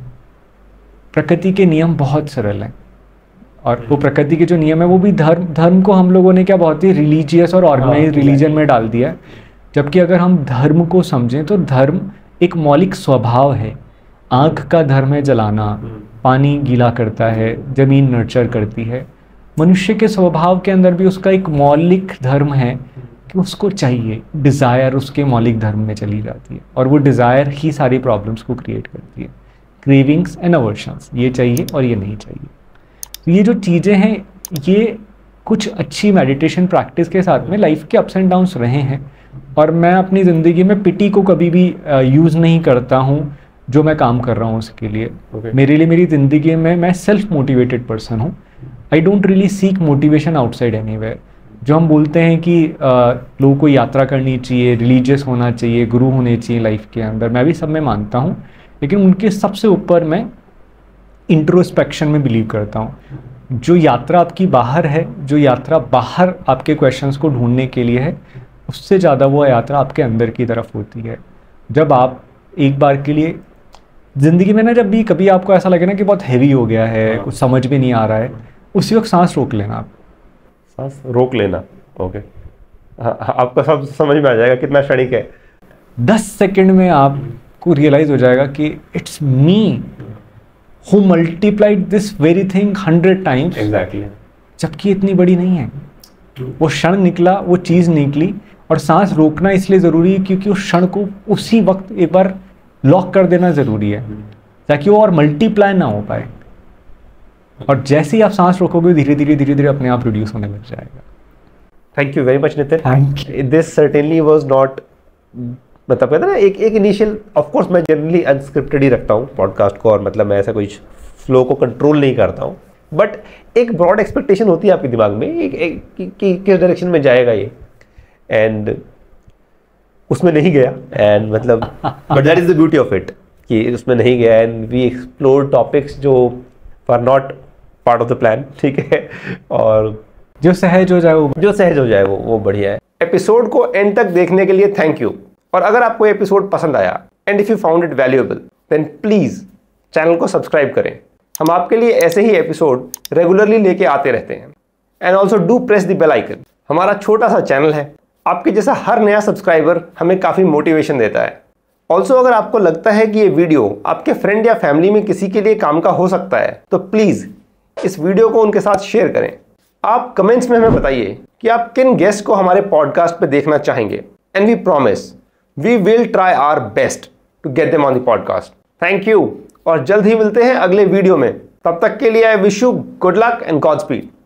प्रकृति के नियम बहुत सरल हैं, और वो प्रकृति के जो नियम है वो भी धर्म को हम लोगों ने क्या बहुत ही रिलीजियस और ऑर्गेनाइज रिलीजन में डाल दिया है, जबकि अगर हम धर्म को समझें तो धर्म एक मौलिक स्वभाव है। आँख का धर्म है जलाना, पानी गीला करता है, जमीन नर्चर करती है। मनुष्य के स्वभाव के अंदर भी उसका एक मौलिक धर्म है कि उसको चाहिए, डिज़ायर उसके मौलिक धर्म में चली जाती है, और वो डिज़ायर ही सारी प्रॉब्लम्स को क्रिएट करती है। क्रेविंग्स एंड अवर्शंस, ये चाहिए और ये नहीं चाहिए। तो ये जो चीज़ें हैं, ये कुछ अच्छी मेडिटेशन प्रैक्टिस के साथ में लाइफ के अप्स एंड डाउन्स रहे हैं, और मैं अपनी ज़िंदगी में पिटी को कभी भी यूज़ नहीं करता हूँ जो मैं काम कर रहा हूँ उसके लिए। मेरे लिए मेरी ज़िंदगी में मैं सेल्फ मोटिवेटेड पर्सन हूँ। I don't really seek motivation outside anywhere. जो हम बोलते हैं कि लोगों को यात्रा करनी चाहिए, रिलीजियस होना चाहिए, गुरु होने चाहिए लाइफ के अंदर, मैं भी सब में मानता हूँ, लेकिन उनके सबसे ऊपर मैं इंट्रोस्पेक्शन में बिलीव करता हूँ। जो यात्रा आपकी बाहर है, जो यात्रा बाहर आपके क्वेश्चंस को ढूंढने के लिए है, उससे ज़्यादा वो यात्रा आपके अंदर की तरफ होती है। जब आप एक बार के लिए ज़िंदगी में ना, जब भी कभी आपको ऐसा लगे ना कि बहुत हैवी हो गया है, कुछ समझ में नहीं आ रहा है, उसी वक्त सांस रोक लेना। आप सांस रोक लेना, ओके। आपको सब समझ में आ जाएगा कितना क्षणिक है। 10 सेकंड में आपको रियलाइज हो जाएगा कि it's me who multiplied this very thing 100 times. Exactly. जबकि इतनी बड़ी नहीं है। वो क्षण निकला, वो चीज़ निकली, और सांस रोकना इसलिए ज़रूरी है क्योंकि उस क्षण को उसी वक्त एक बार लॉक कर देना ज़रूरी है, ताकि वो और मल्टीप्लाई ना हो पाए। और जैसे ही आप सांस रोकोगे, धीरे धीरे अपने आप रिड्यूस होने लग जाएगा। Thank you very much Nitin. Thank you. This certainly was not, मतलब कहते हैं ना, एक इनिशियल, ऑफ कोर्स मैं जनरली अनस्क्रिप्टेड ही रखता हूँ पॉडकास्ट को, और मतलब मैं ऐसा कोई फ्लो को कंट्रोल नहीं करता हूँ, बट एक ब्रॉड एक्सपेक्टेशन होती है आपके दिमाग में कि किस डायरेक्शन में जाएगा ये, एंड उसमें नहीं गया, एंड मतलब but that is the beauty of it कि उसमें नहीं गया, एंड वी एक्सप्लोर टॉपिक्स जो are not part of the plan, ठीक है, और जो सहज हो जाए वो बढ़िया है। एपिसोड को एंड तक देखने के लिए थैंक यू। और अगर आपको ये एपिसोड पसंद आया and if you found it valuable, then please channel को सब्सक्राइब करें। हम आपके लिए ऐसे ही एपिसोड रेगुलरली लेके आते रहते हैं। And also do press the bell icon. हमारा छोटा सा चैनल है, आपके जैसा हर नया सब्सक्राइबर हमें काफ़ी मोटिवेशन देता है। ऑल्सो अगर आपको लगता है कि ये वीडियो आपके फ्रेंड या फैमिली में किसी के लिए काम का हो सकता है, तो प्लीज़ इस वीडियो को उनके साथ शेयर करें। आप कमेंट्स में हमें बताइए कि आप किन गेस्ट को हमारे पॉडकास्ट पे देखना चाहेंगे, and we promise we will try our best to get them on the podcast. Thank you, और जल्द ही मिलते हैं अगले वीडियो में। तब तक के लिए I wish you good luck and God speed.